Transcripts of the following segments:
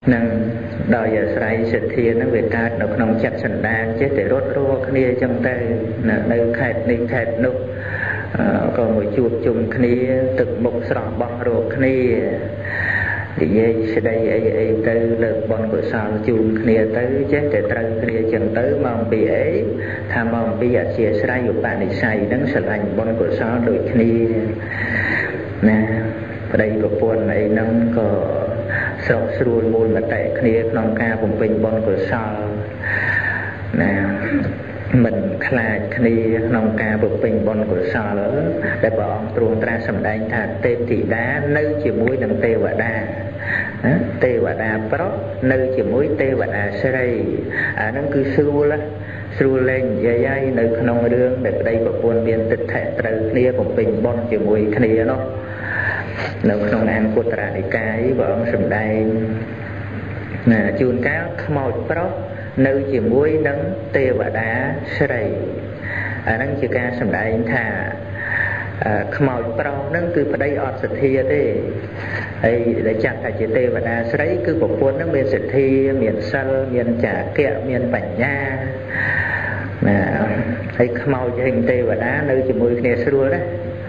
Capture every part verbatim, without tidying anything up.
năng đòi giờ sài sự thiên nó về cao nó không chặt sẵn đàn chứ để rốt rô kia trong tay nơi khẹt đi khẹt nục còn một chuột chung kia thực một sọ bọc rô kia thì dây sẽ đây ấy ấy tới lực bọn của sao chung kia tới chứ để trâu kia chẳng tới mong bị ấy tham mong bị ạ chia sài của bạn đi xài nắng sẵn lành bọn của sao đôi kia nè ở đây của buồn này nó có sọc sùi mùi mà tại kia nông ca vùng bình bon của sao nè mình khai kia nông ca vùng bình bon của sao đó để bọn truồng ra sầm đánh thà tê thị đá nơi chỉ mũi đằng tê và đa tê và đa pro nơi chỉ mũi tê và đa sợi à nó cứ sưu lá sưu lên dây dây nơi nông đường để đây của buồn miền tịch thẻ từ kia vùng bình bon chỉ mũi kia nó nó không ăn của trả để cái bọn sầm đai nè chuồn cá màu pro nơi chỉ muối nắng tê và đá sợi à nắng chỉ cá sầm đai thà màu pro nắng cứ vào đây ọt sệt thia thế ấy để chặt thà chỉ tê và đá sợi cứ bộ quân nó miền sệt thia miền sal miền chả kẹo miền bánh nha nè ấy màu cho hình tê và đá nơi chỉ muối kia sưa đấy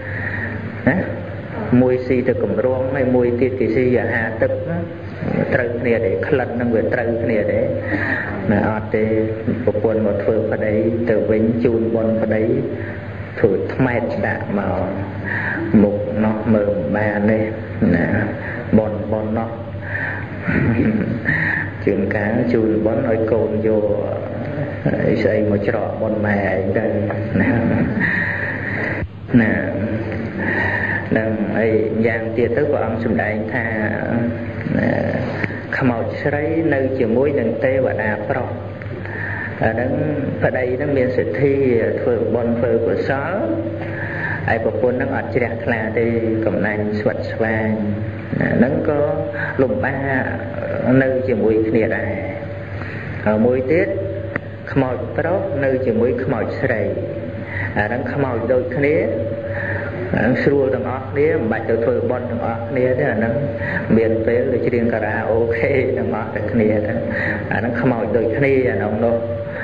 mùi xì từ cụm ruộng hay mùi tiết thì xì ở hà tức trâu này để khẩn năng về trâu này để mà ở đây một quân một phương ở đấy từ vĩnh chun quân ở đấy thử thay đã màu mục nó mờ ba này nè bon bon nó chuyện cá chun bón nói cồn vô xây một trọ bon mè đây nè nâng ấy giang tia tới của ông sum đại tha khmau sấy nơi chiều muối nâng tê và đà pro nâng ở đây nó miền sự thi phơi bon phơi của só ai bộ phun nó ọt chẹt là thì cầm nành sụt vàng nâng có lùm ba nơi chiều muối kia này ở muối tiết khmau pro nơi chiều muối khmau sấy nâng khmau đôi kia sưu tầng óc này bạch từ thôi bon tầng óc này thế là nó miền về để chỉ riêng karaoke tầng óc tầng này đó à nó không màu đời này là nó đâu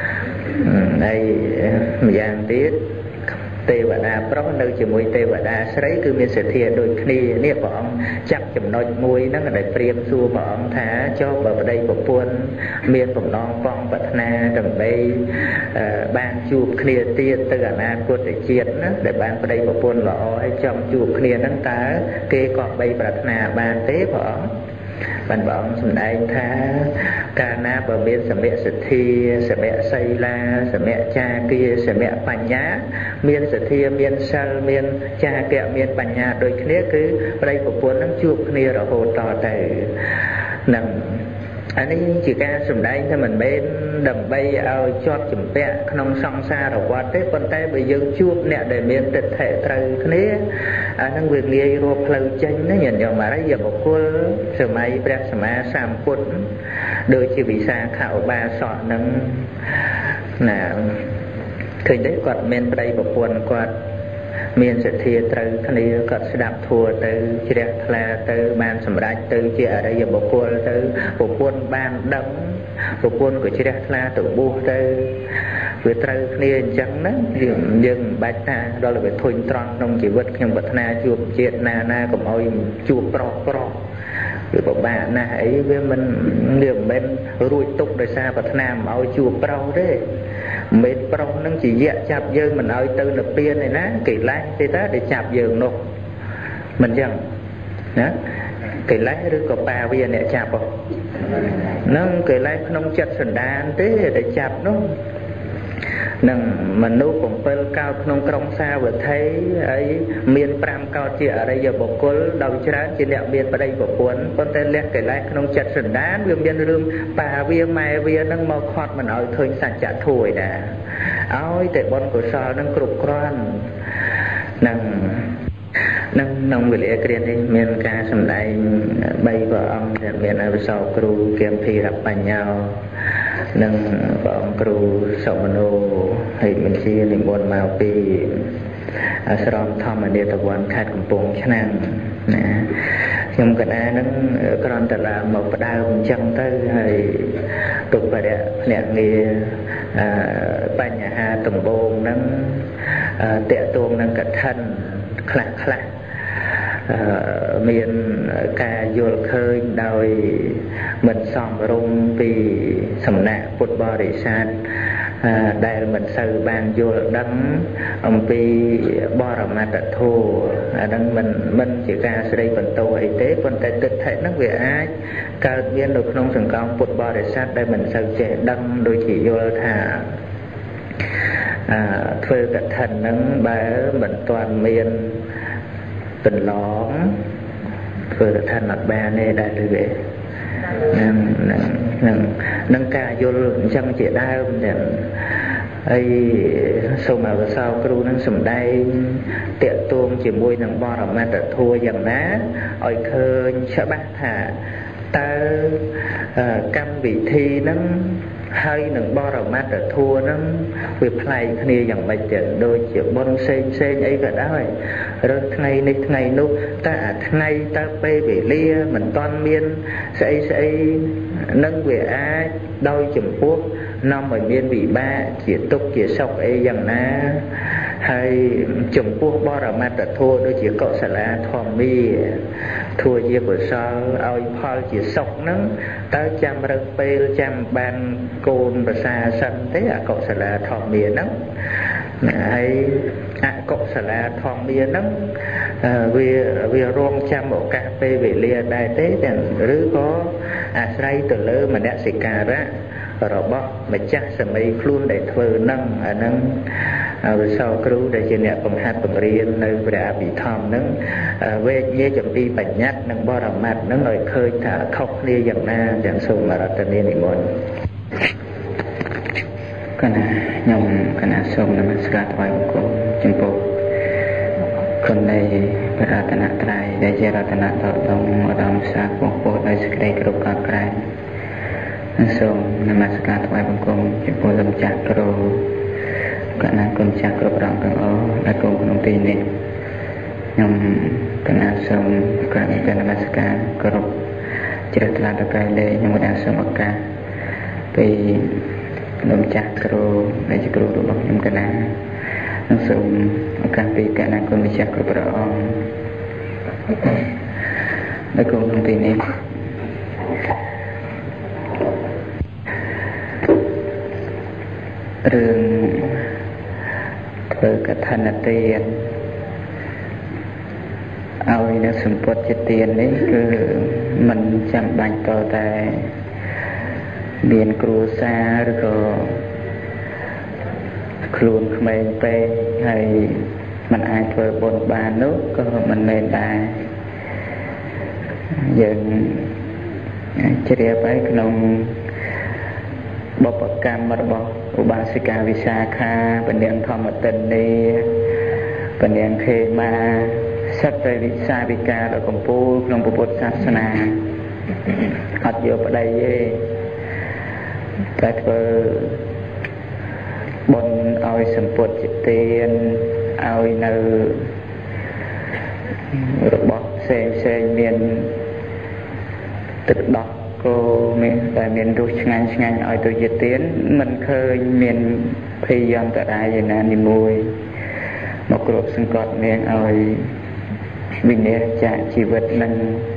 đây giang tiết tê và đa pro nơi chỉ mùi tê và đa sấy cứ miền sệt thiệt đôi khi nè bọn chặt chấm nói mùi nó là để priêm xua bọn thả cho vào đây một buôn miền vùng non con vật na đầm bay ban chụp kia tia từ cả nam của để chiết để ban vào đây một buôn lọ hay trong chụp kia nắng tá kê cọp bay vật na ban tế bọn bạn bọn sầm đại tha ca na bờ bên sầm mẹ sệt thi sầm mẹ xây la sầm mẹ cha kia sầm mẹ bành nhá miền sệt thi miền sal miền cha kẹo miền bành nhá đôi kia cứ đây của buôn nó chuột kia rồi hồ tỏ từ nằm anh ấy chỉ ca sầm đại thì mình bên đầm bay ao chót chùm bẹ không song xa rồi qua tết con tay bây giờ chuột nè để miền tịch thể từ kia anh đang việc lia rồi phơi chân nó nhìn vào mà đấy giờ một cô sờ máy bẹt sờ má sam cột đôi chỉ bị xa khảo ba sọ nâng là khởi đấy quạt men đây một quần quạt miền sẽ thiệt từ cái này cất đạp thua từ chỉ đẹp là từ bàn sầm rạch từ chỉ ở đây giờ một quân từ một quân bàn đắng một quân của chỉ đẹp là từ bu từ về từ cái này chẳng đó dừng dừng bạch ta đó là về thôi tròn nông chỉ vật nhưng vật na chuột chết na na cũng ôi chuột pro pro vì bộ bạn na ấy với mình niềm bên ruồi tục đời xa vật nam ôi chuột pro đấy mấy pro nó chỉ dễ chạp dơ mình ơi từ lập biên này ná kỳ lái thì ta để chạp dơ nộp mình chẳng đó kỳ lái rồi có ba viên để chạp không nó kỳ lái không chặt sần đàn thế để chạp nó nâng mình nuôi cũng phải cao không trong xa vừa thấy ấy miền pram cao chỉ ở đây giờ bộ cô đầu chả chỉ lẹ miền ở đây bộ cuốn con tên lẹ cái lại không chặt sườn đá viêm biên lương bà viêm mai viêm nâng màu khọt mình ở thôi sạch chả thổi đã áo để bon của sao nâng cục con nâng nâng nông người lẽ kia đi miền ca sầm đại bay vào ông miền ở sau kêu kiếm phiรับbánh nhau nâng bọn kêu sầu mano hay mình chia nên buồn màu pi ស្រមធម្មនេតវ័នខេត្តកំពង់ឆ្នាំងណាខ្ញុំកណានឹងក្រំតឡាមកផ្ដើមអញ្ចឹងទៅហើយទុកបរិយភ្នាក់ងារបញ្ហាដំបូងហ្នឹងតេតួងនឹងកឋិនខ្លះខ្លះមានការយល់ឃើញដោយមិនសមរម្យពីសំណាក់ពុទ្ធបរិស័ទដែលមិនសូវបានយល់ដឹងអំពីបរមត្ថធម៌អាហ្នឹងមិនមិនជាការស្ដីបន្ទោសអីទេប៉ុន្តែទិដ្ឋិហ្នឹងវាអាចកើតមាននៅក្នុងសង្គមពុទ្ធបរិស័ទដែលមិនសូវចេះដឹងដូចជាយល់ថាអឺធ្វើកឋិនហ្នឹងបើមិនទាន់មានទន្លងធ្វើកឋិនអត់បានទេដែរឬទេនឹងនឹងនឹងការយល់អញ្ចឹងជាដើមទាំងហើយសូមអវសោគ្រូនឹងសម្ដែងតាក់ទងជាមួយនឹងបរមត្ថធម៌យ៉ាងណាឲ្យឃើញច្បាស់ថាតើកម្មវិធីហ្នឹងហើយនឹងបរមត្ថធម៌ហ្នឹងវាប្លែកគ្នាយ៉ាងម៉េចទៅដូចជាបុណ្យផ្សេងផ្សេងអីក៏ដោយរើសថ្ងៃនេះថ្ងៃនោះតែអាថ្ងៃតើពេលវេលាមិនតាន់មានស្អីស្អីនឹងវាអាចដោយចំពោះនាំឲ្យមានវិបាកជាទុក្ខជាសុខអីយ៉ាងណាហើយចំពោះបរមត្ថធម៌ដូចជាកុសលាធម្មាធัวជាកុសលឲ្យផលជាសុខហ្នឹងតើចាំរឹកពេលចាំបានកូនប្រសាសិនទេអកុសលាធម្មាហ្នឹងហើយអកុសលាធម្មាហ្នឹងវាវារងចាំឱកាសពេលវេលាដែរទេទាំងឬក៏អាស្រ័យទៅលើមនសិការៈរបស់ម្ចាស់សម័យខ្លួនដែលធ្វើនឹងអានឹងវិសោគ្រូដែលជាអ្នកបង្ហាត់បង្រៀននៅព្រះអភិធម្មនឹងវេជ្ជចំពីបញ្ញត្តិនិងបរមត្ថនឹងឲ្យឃើញថាខុសគ្នាយ៉ាងណាទាំងសូមរតនានិមន្តគណៈខ្ញុំគណៈសូមនមស្ការថ្វាយបង្គំចំពោះគុណនៃព្រះរតនត្រ័យដែលជារតនតតងឧត្តមសាគង់ពោដោយសេចក្តីគោរពកោតក្រែងសូមនមស្ការថ្វាយបង្គំចំពោះលោកចាស់គ្រូគណៈគុណចាស់គ្រប់ព្រះអង្គទាំងអស់ដែលគង់ក្នុងទីនេះខ្ញុំគណៈសូមក្រាបនមស្ការគោរពជ្រះថ្លាដល់កាយលេខ្ញុំបានសូមឱកាសពីលោកចាស់គ្រូដែលជាគ្រូរបស់ខ្ញុំគណៈនិងសូមឱកាសពីគណៈគុណម្ចាស់គ្រប់ព្រះអង្គដែលគង់ក្នុងទីនេះរឿងធ្វើកឋិនទានឲ្យនៅសម្ពុតជាទាននេះគឺមិនចាំបាច់តតែមានគ្រួសារឬក៏ខ្លួនក្មេងពេកហើយมันអាចធ្វើបុណ្យបាននោះក៏មិនមែនដែរយើងជ្រាបហើយក្នុងបុព្វកម្មរបស់ឧបាសិកាវិសាខាពនាងធម្មទិន្នីពនាងខេមាសត្វតែវិសាវិកាដ៏កំពូលក្នុងពុទ្ធសាសនាអត់យកប្តីទេតែធ្វើបុណ្យឲ្យសម្ពុតជាទានឲ្យនៅរបស់ផ្សេងផ្សេងមានទឹកដោះគោមានតែមានរសឆ្ងាញ់ឆ្ងាញ់ឲ្យទៅជាទានមិនឃើញមានភ័យអន្តរាយណានីមួយមកគ្រប់សង្កត់នាងឲ្យវិនិច្ឆ័យជីវិតនឹង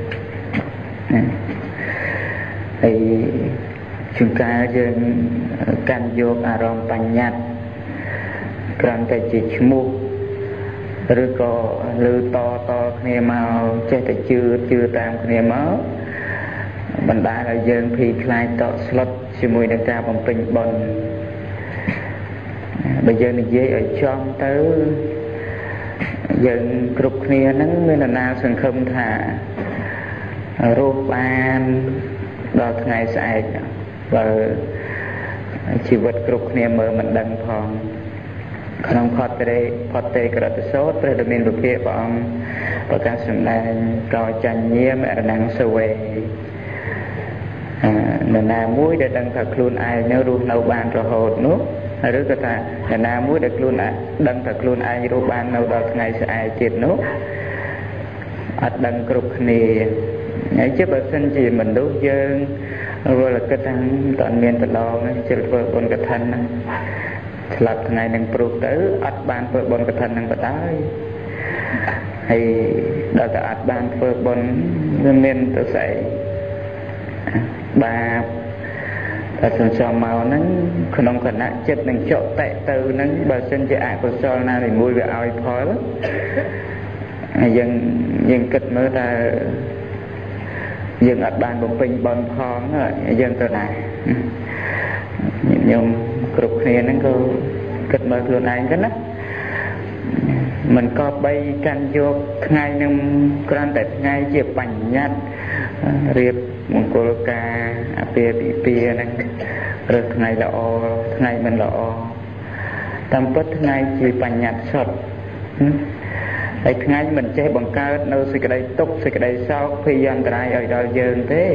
ហើយជួនកាលយើងកាន់យកអារម្មណ៍បញ្ញត្តិគ្រាន់តែជាឈ្មោះឬក៏ឮតតគ្នាមកចេះតែជឿជឿតាមគ្នាមកបណ្ដាលឲ្យយើងភ័យខ្លាចតក់ស្លុតជាមួយនឹងការបំពេញបុណ្យបើយើងនិយាយឲ្យចំទៅយើងគ្រប់គ្នាហ្នឹងមាននរណាសង្ឃឹមថារស់បានដល់ថ្ងៃស្អែកបើជីវិតគ្រប់គ្នាមើលមិនដឹងផងក្នុងផតតេផតតេក្រតសោតព្រះដ៏មានពុទ្ធព្រះអង្គប្រកាសសម្ដែងកោចញ្ញាមរណង្សវេនរណាមួយដែលដឹងថាខ្លួនឯងនៅរស់នៅបានរហូតនោះឬក៏ថាអ្នកណាមួយដែលខ្លួនដឹងថាខ្លួនឯងរស់បាននៅដល់ថ្ងៃស្អែកទៀតនោះអត់ដឹងគ្រប់គ្នាហើយជាបើសិនជាមនុស្សយើងរលគិតថាតើមានប្រឡងជិលធ្វើបុណ្យកឋិនណាស្លាប់ថ្ងៃនឹងព្រុសទៅអត់បានធ្វើបុណ្យកឋិននឹងបដ ហើយដល់តែអត់បានធ្វើបុណ្យវាមានទៅស្អីបាបតែសន្សំមកហ្នឹងក្នុងគណៈចិត្តនឹងចុកតេទៅហ្នឹងបើសិនជាអកុសលណាមួយវាឲ្យផលយើងយើងគិតមើលថាយើងអត់បានបំពេញបុណ្យផងយើងទៅណាខ្ញុំគ្រប់គ្នាហ្នឹងក៏គិតមើលខ្លួនឯងទៅណាมันក៏បីកាន់យកថ្ងៃនឹងគ្រាន់តែថ្ងៃជាបញ្ញត្តិរៀបមង្គលការអាពាហ៍ពិពាហ៍ហ្នឹងឬថ្ងៃល្អថ្ងៃមិនល្អតាមពិតថ្ងៃជាបញ្ញត្តិសុទ្ធហើយថ្ងៃមិនចេះបង្កើតនៅសេចក្តីទុក្ខសេចក្តីសោកភ័យអន្តរាយឲ្យដល់យើងទេ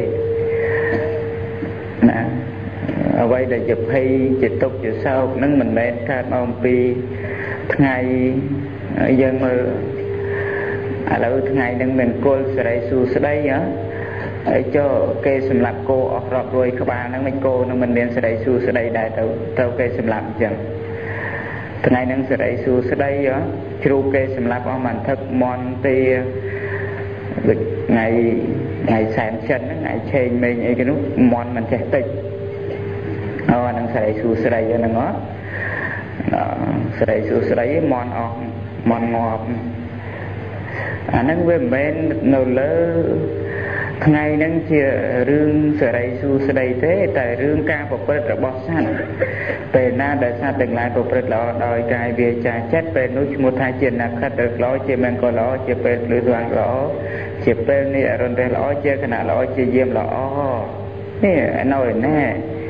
ណាអ្វីដែលជាភ័យជាទុក្ខជាសោកហ្នឹងមិនមែនកើតមកអំពីថ្ងៃយើងមើលឥឡូវថ្ងៃហ្នឹងមានគល់សេរីសួស្តីហ៎ហើយចុះគេសម្លាប់គោអស់រាប់រយក្បាលហ្នឹងមិនគោនឹងមិនមានសេរីសួស្តីដែរទៅទៅគេសម្លាប់អញ្ចឹងថ្ងៃហ្នឹងសេរីសួស្តីហ៎ជ្រូកគេសម្លាប់អស់មិនថឹកមន់ទាដូចថ្ងៃថ្ងៃសែនចិនហ្នឹងថ្ងៃឆេងមេងអីគេនោះមន់មិនចេះតិចអូហ្នឹងសេរីសួស្តីហ្នឹងហ៎សេរីសួស្តីមន់អស់មន់ងាប់អាហ្នឹងវាមិនមែននៅលើថ្ងៃហ្នឹងជារឿងសេរីសួស្តីទេតែរឿងការប្រព្រឹត្តរបស់សត្វពេលណាដែលសត្វទាំងឡាយប្រព្រឹត្តល្អដោយកាយវាចាចិត្តពេលនោះឈ្មោះថាជាអ្នកខិតឬល្អជាមង្គលល្អជាពេលភ្លឺស្វាងល្អជាពេលនេះអរុណរះល្អជាគណៈល្អជាយាមល្អនេះនៅឯណា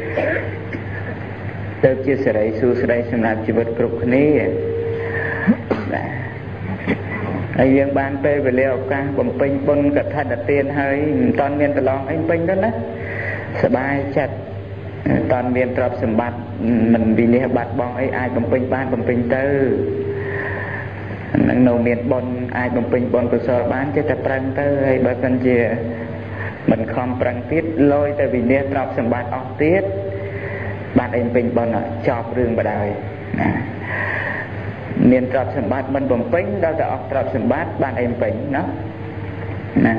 ទៅជាសេរីសួស្តីសម្រាប់ជីវិតគ្រប់គ្នាហើយយើងបានពេលវេលាឱកាសបំពេញបុណ្យកឋិនទានហើយមិនតាន់មានប្រឡងអីពេញទៅណាសบายចិត្តតាន់មានទ្រព្យសម្បត្តិមិនវិនិច្ឆ័យបាត់បង់អីអាចបំពេញបានបំពេញទៅនឹងនៅមានបុណ្យអាចបំពេញបុណ្យកុសលបានចេះតែប្រឹងទៅហើយបើមិនជាមិនខំប្រឹងទៀតលយតែវិនិច្ឆ័យទ្រព្យសម្បត្តិអស់ទៀតបានអីពេញបុណ្យចប់រឿងបដ ாய் ណាមានទ្រព្យសម្បត្តិមិនបំពេញដល់តែអស់ទ្រព្យសម្បត្តិបានអីពេញណាណា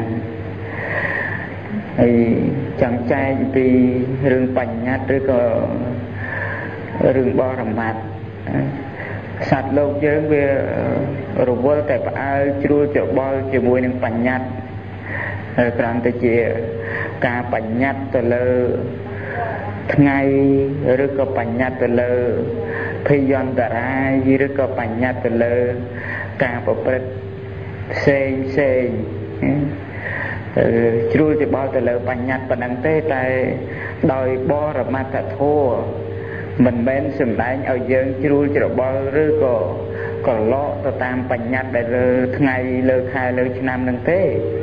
ហើយចង់ចែកពីរឿងបញ្ញត្តិឬក៏រឿងបរមត្ថសត្វលោកយើងវារវល់តែផ្អើលជ្រួលច្របល់ជាមួយនឹងបញ្ញត្តិហើយគ្រាន់តែជាការបញ្ញត្តិទៅលើថ្ងៃឬក៏បញ្ញត្តិទៅលើភយន្តរាយឬក៏បញ្ញត្តិទៅលើការប្រព្រឹត្តផ្សេងផ្សេងជ្រួលច្បល់ទៅលើបញ្ញត្តិប៉ុណ្ណឹងទេតែដោយបរមត្ថធម៌មិនមែនសម្ដែងឲ្យយើងជ្រួលច្របល់ឬក៏កលក់ទៅតាមបញ្ញត្តិដែលលើថ្ងៃលើខែលើឆ្នាំហ្នឹងទេ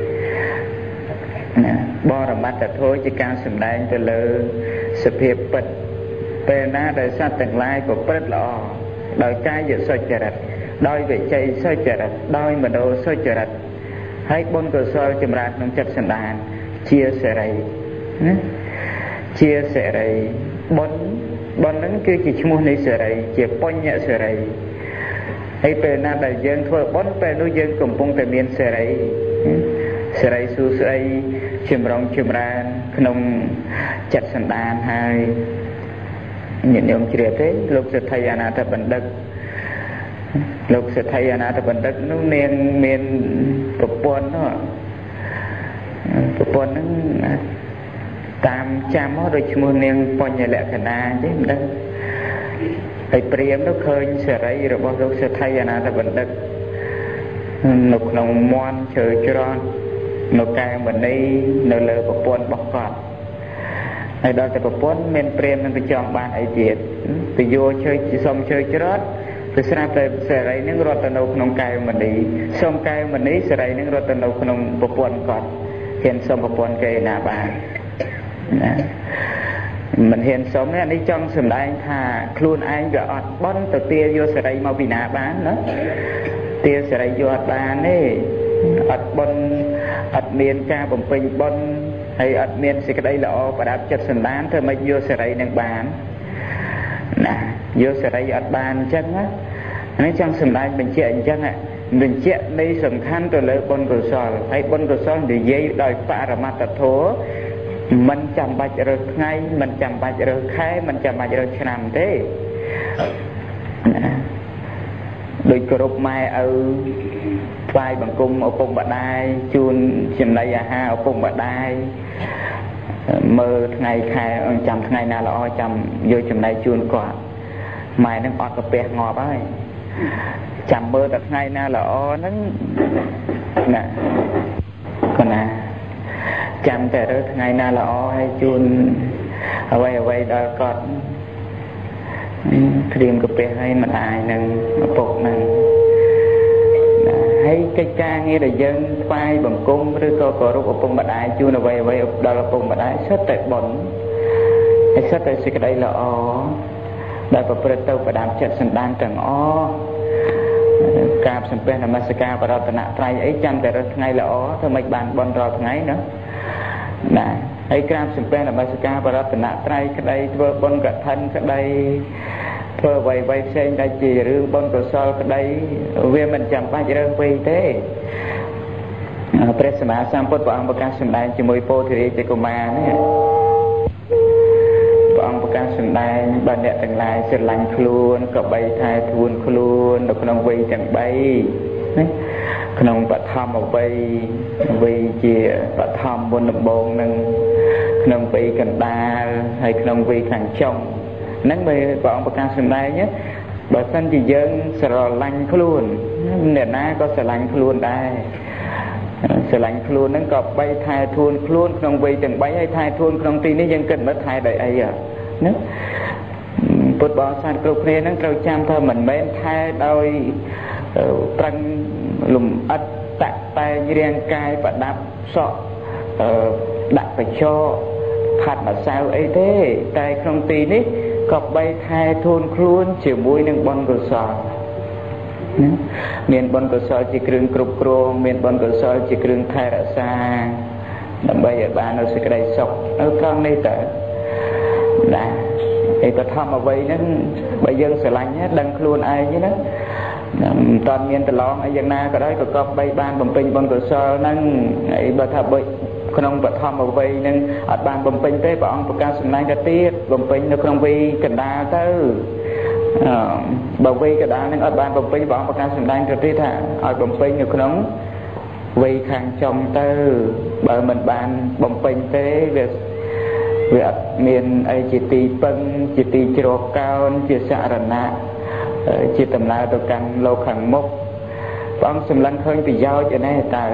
ណាបរមត្ថធម៌ជាការសម្ដែងទៅលើសភាពពិតពេលណាដែលសត្វទាំងឡាយប្រព្រឹត្តល្អដោយកាយសុចរិតដោយវិច័យសុចរិតដោយមនោសុចរិតហើយបុណ្យកុសលចម្រើនក្នុងចិត្តសន្តានជាសេរីណាជាសេរីបុណ្យបុណ្យហ្នឹងគឺជាឈ្មោះនៃសេរីជាបញ្ញសេរីហើយពេលណាដែលយើងធ្វើបុណ្យពេលនោះយើងកំពុងតែមានសេរីសេរីសួស្តីចម្រុងចម្រើនក្នុងចិត្តសន្តានហើយញាតិញោមជ្រាបទេលោកសិទ្ធិអនាថបណ្ឌិតលោកសិទ្ធិអនាថបណ្ឌិតនោះនាងមានប្រពន្ធនោះប្រពន្ធហ្នឹងតាមចាំមកដូចឈ្មោះនាងបញ្ញលក្ខណាទេមិនដឹងហើយព្រាហ្មណ៍នោះឃើញសេរីរបស់លោកសិទ្ធិអនាថបណ្ឌិតនៅក្នុងមន់ជ្រើច្រត់នៅកែមនីនៅលើប្រពន្ធរបស់គាត់ហើយដល់តែប្រពន្ធមានព្រាហ្មណ៍នឹងទៅចង់បានអីទៀតទៅយកជើសុំជើច្រត់ទៅស្រាប់តែសេរីនឹងរត់ទៅនៅក្នុងកែមនីសុំកែមនីសេរីនឹងរត់ទៅនៅក្នុងប្រពន្ធគាត់ហ៊ានសុំប្រពន្ធគេណាបានណា mình hiện sống này đi trong sầm đại thà luôn anh rồi ọt bón từ tia vô sợi dây mau bị nã bán đó tia sợi dây vô ọt bán ấy ọt bón ọt miền cha bồng pin bón hay ọt miền sợi dây lọ và đáp chặt sầm đán thôi mới vô sợi dây đang bán nè vô sợi dây ọt bán chân á nói trong sầm đại mình chuyện chân ạ mình chuyện đây sầm khăn rồi lấy bón cửa sò hay bón cửa sò để dây đòi phá ra mặt tập thố mình chăm bạch rồi ngay mình chăm bạch rồi khai mình chăm bạch rồi làm thế đôi cột mai ở vai bằng cung ở cung bạc đai chun chìm đây à ha ở cung bạc đai mơ ngày khai chăm ngày nào là o chăm vô chìm đây chun quạt mày nó ọt cà phê ngọt ấy chăm mơ đặt ngày nào là o nó nè còn nè chămแต่rồi ngày nào là o hay chun ở đây ở đây đó còn tìm cà phê hay mà ai nâng bột nâng hay cái ca nghe là dân phai bằng cung rồi có có rút ở cung bạch ai chun ở đây ở đây đó là cung bạch ai rất tệ bẩn hay rất tệ sự cái đây là o đại bậc bậc tàu và đám chợ sân đan trần o cạp sân pen là masaka và đó tận nạ trai ấy chămแต่rồi ngày là o thôi mấy bạn bon rồi ngày nữa nè hay cam sừng pen là masaka và đó tận nạ trai cái đây vợ bon cả thân cái đây vợ vầy vầy sen đây chỉ rương bon cổ sol cái đây vì mình chẳng phải rương vì thế Presma samput Bang bekas sendai cemui po thiri cekuma ni Bang bekas sendai banyak tenglai serlang klun kebai thai thun klun được nông vi chẳng bay nông bát tham ở vây vi chia bát tham buôn đồng bồn nông nông vi cần đa hay nông vi thằng chồng nắng về Bang bekas sendai nhé bởi thân chỉ dân sờ lanh klun nền na có sờ lanh klun đây sờ lạnh luôn nó cọp bay thai thôn luôn trong vây từng bay hay thai thôn trong tin ấy dân cần mất thai đầy ấy à nó bột bò san cầu khe nó trâu chăm thôi mình bên thai đôi trăng lùm ất tạc tay riêng cai và đạp sọ đặt phải cho hạt mà sao ấy thế tay trong tin ấy cọp bay thai thôn luôn chiều mũi nâng bon rồi sọ miền bồn cơ sở chỉ kêu cướp cướp miền bồn cơ sở chỉ kêu thay ra xa làm bây giờ bạn nó sẽ cái đây sọc nó con đây tới đã thì ta thăm ở vậy nó bây giờ sẽ lạnh hết đăng luôn ai chứ đó toàn miền từ lon ở dân na cái đấy có cọp bay ban bầm pin bồn cơ sở nâng ấy bà thà bơi không bật thăm ở vậy nên ở ban bầm pin tới bọn bậc cao sùng này cái tiết bầm pin nó không vi cần đa tới bảo vệ cái đá nên ở ban bồng pin bọn bậc cao sùng đang trực tiếp thà ở bồng pin nhiều nóng vì khang trong tư bởi mình ban bồng pin thế về về miền ấy chỉ tì phân chỉ tì chiro cao chỉ xạ rần nạ chỉ tầm là tôi càng lâu khẳng mốc bọn sùng lăng khơi thì giao cho nên ta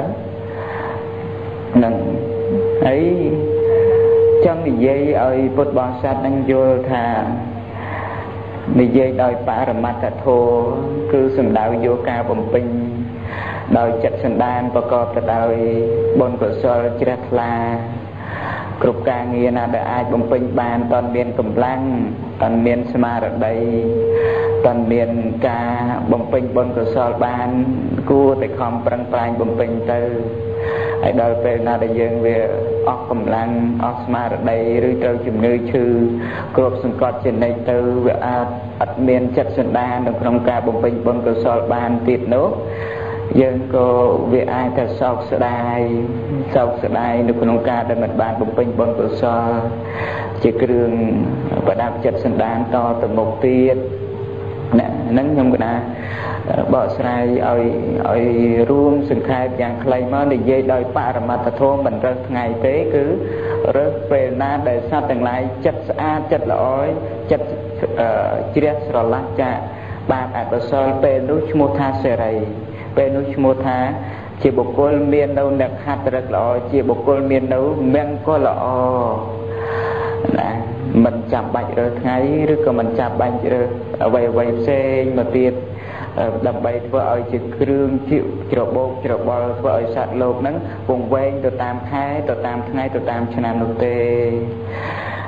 nâng ấy trong thì dây ở bột bò sát đang vô thà vì vậy đòi phá ra mặt thô cứ sừng đạo vô ca bồng pin đòi chặt sừng đan và có từ đòi bồn cửa sổ chết là cục ca nghe là để ai bồng pin bàn toàn miền cầm lăng toàn miền sma ở đây toàn miền ca bồng pin bồn cửa sổ bàn cua tại không prang prang bồng pin từ ai đòi về là để dừng về óc cầm lăng óc sma ở đây rồi trâu chùm nơi chư cột sừng cọt trên đây từ về ắt miền chặt sừng đan được trong ca bồng pin bồn cửa sổ bàn tiệt nốt dân có việc ai thật sọc sợ đai sọc sợ đai được con ca để mình bàn bồng pin bồn cửa sổ chỉ cường và đạp chặt sừng đan to từ một tiết nè nắng nhung cái na bỏ sai ở ở room sừng khai dạng clay mà để dây đôi pa mà thật thô mình rất ngày thế cứ rất về na để sao từng lại chặt a chặt lõi chặt chia sẻ là cha ba tại bờ sông pe nút mua tha sợi ray pe nút mua tha chỉ bộ côn miền đâu đẹp hạt rất lõi chỉ bộ côn miền đâu men có lọ nè mình chạm bạch rồi ngay rồi còn mình chạm bạch rồi ở vậy vậy xe mà tiền đầm bay vợ chỉ kêu chịu chịu bột chịu bò vợ sạt lột nắng vùng ven từ tam khai từ tam ngày từ tam cho nam nô tê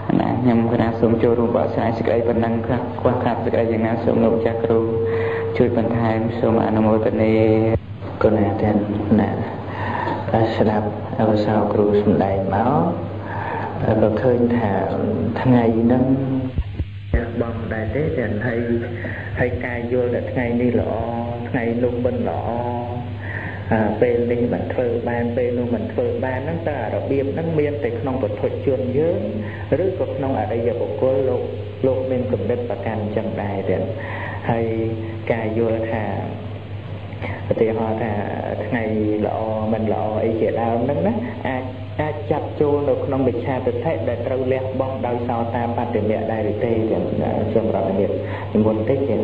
ញ៉ាំកណាសូមចូលរួមបកស្រាយសេចក្តីប៉ុណ្ណឹងខ្លះខ្វះខាតសេចក្តីយ៉ាងណាសូមលោកចាស់គ្រូជួយបន្ថែមសូមអនុមោទនាកណាទាំងណាស្ដាប់អវសោគ្រូសម្ដែងមកក៏ឃើញថាថ្ងៃហ្នឹងបងដែរទេតែហើយហើយការយល់ថាថ្ងៃនេះល្អថ្ងៃនោះមិនល្អពេលនេះមិនធ្វើបានពេលនោះមិនធ្វើបានហ្នឹងតើរបៀបហ្នឹងមានតែក្នុងពុទ្ធជនយើងឬក៏ក្នុងអរិយបុគ្គលលោកលោកមានគំនិតប្រកាន់ចឹងដែរទេហើយការយល់ថាឧទាហរណ៍ថាថ្ងៃល្អមិនល្អអីជាដើមហ្នឹងណាអាចអាចចាប់ចូលនៅក្នុងវិឆាទិដ្ឋិដែលត្រូវលះបង់ដោយសោតាបត្តមៈដែរឬទេខ្ញុំរកនេះនិមន្តតិចទៀត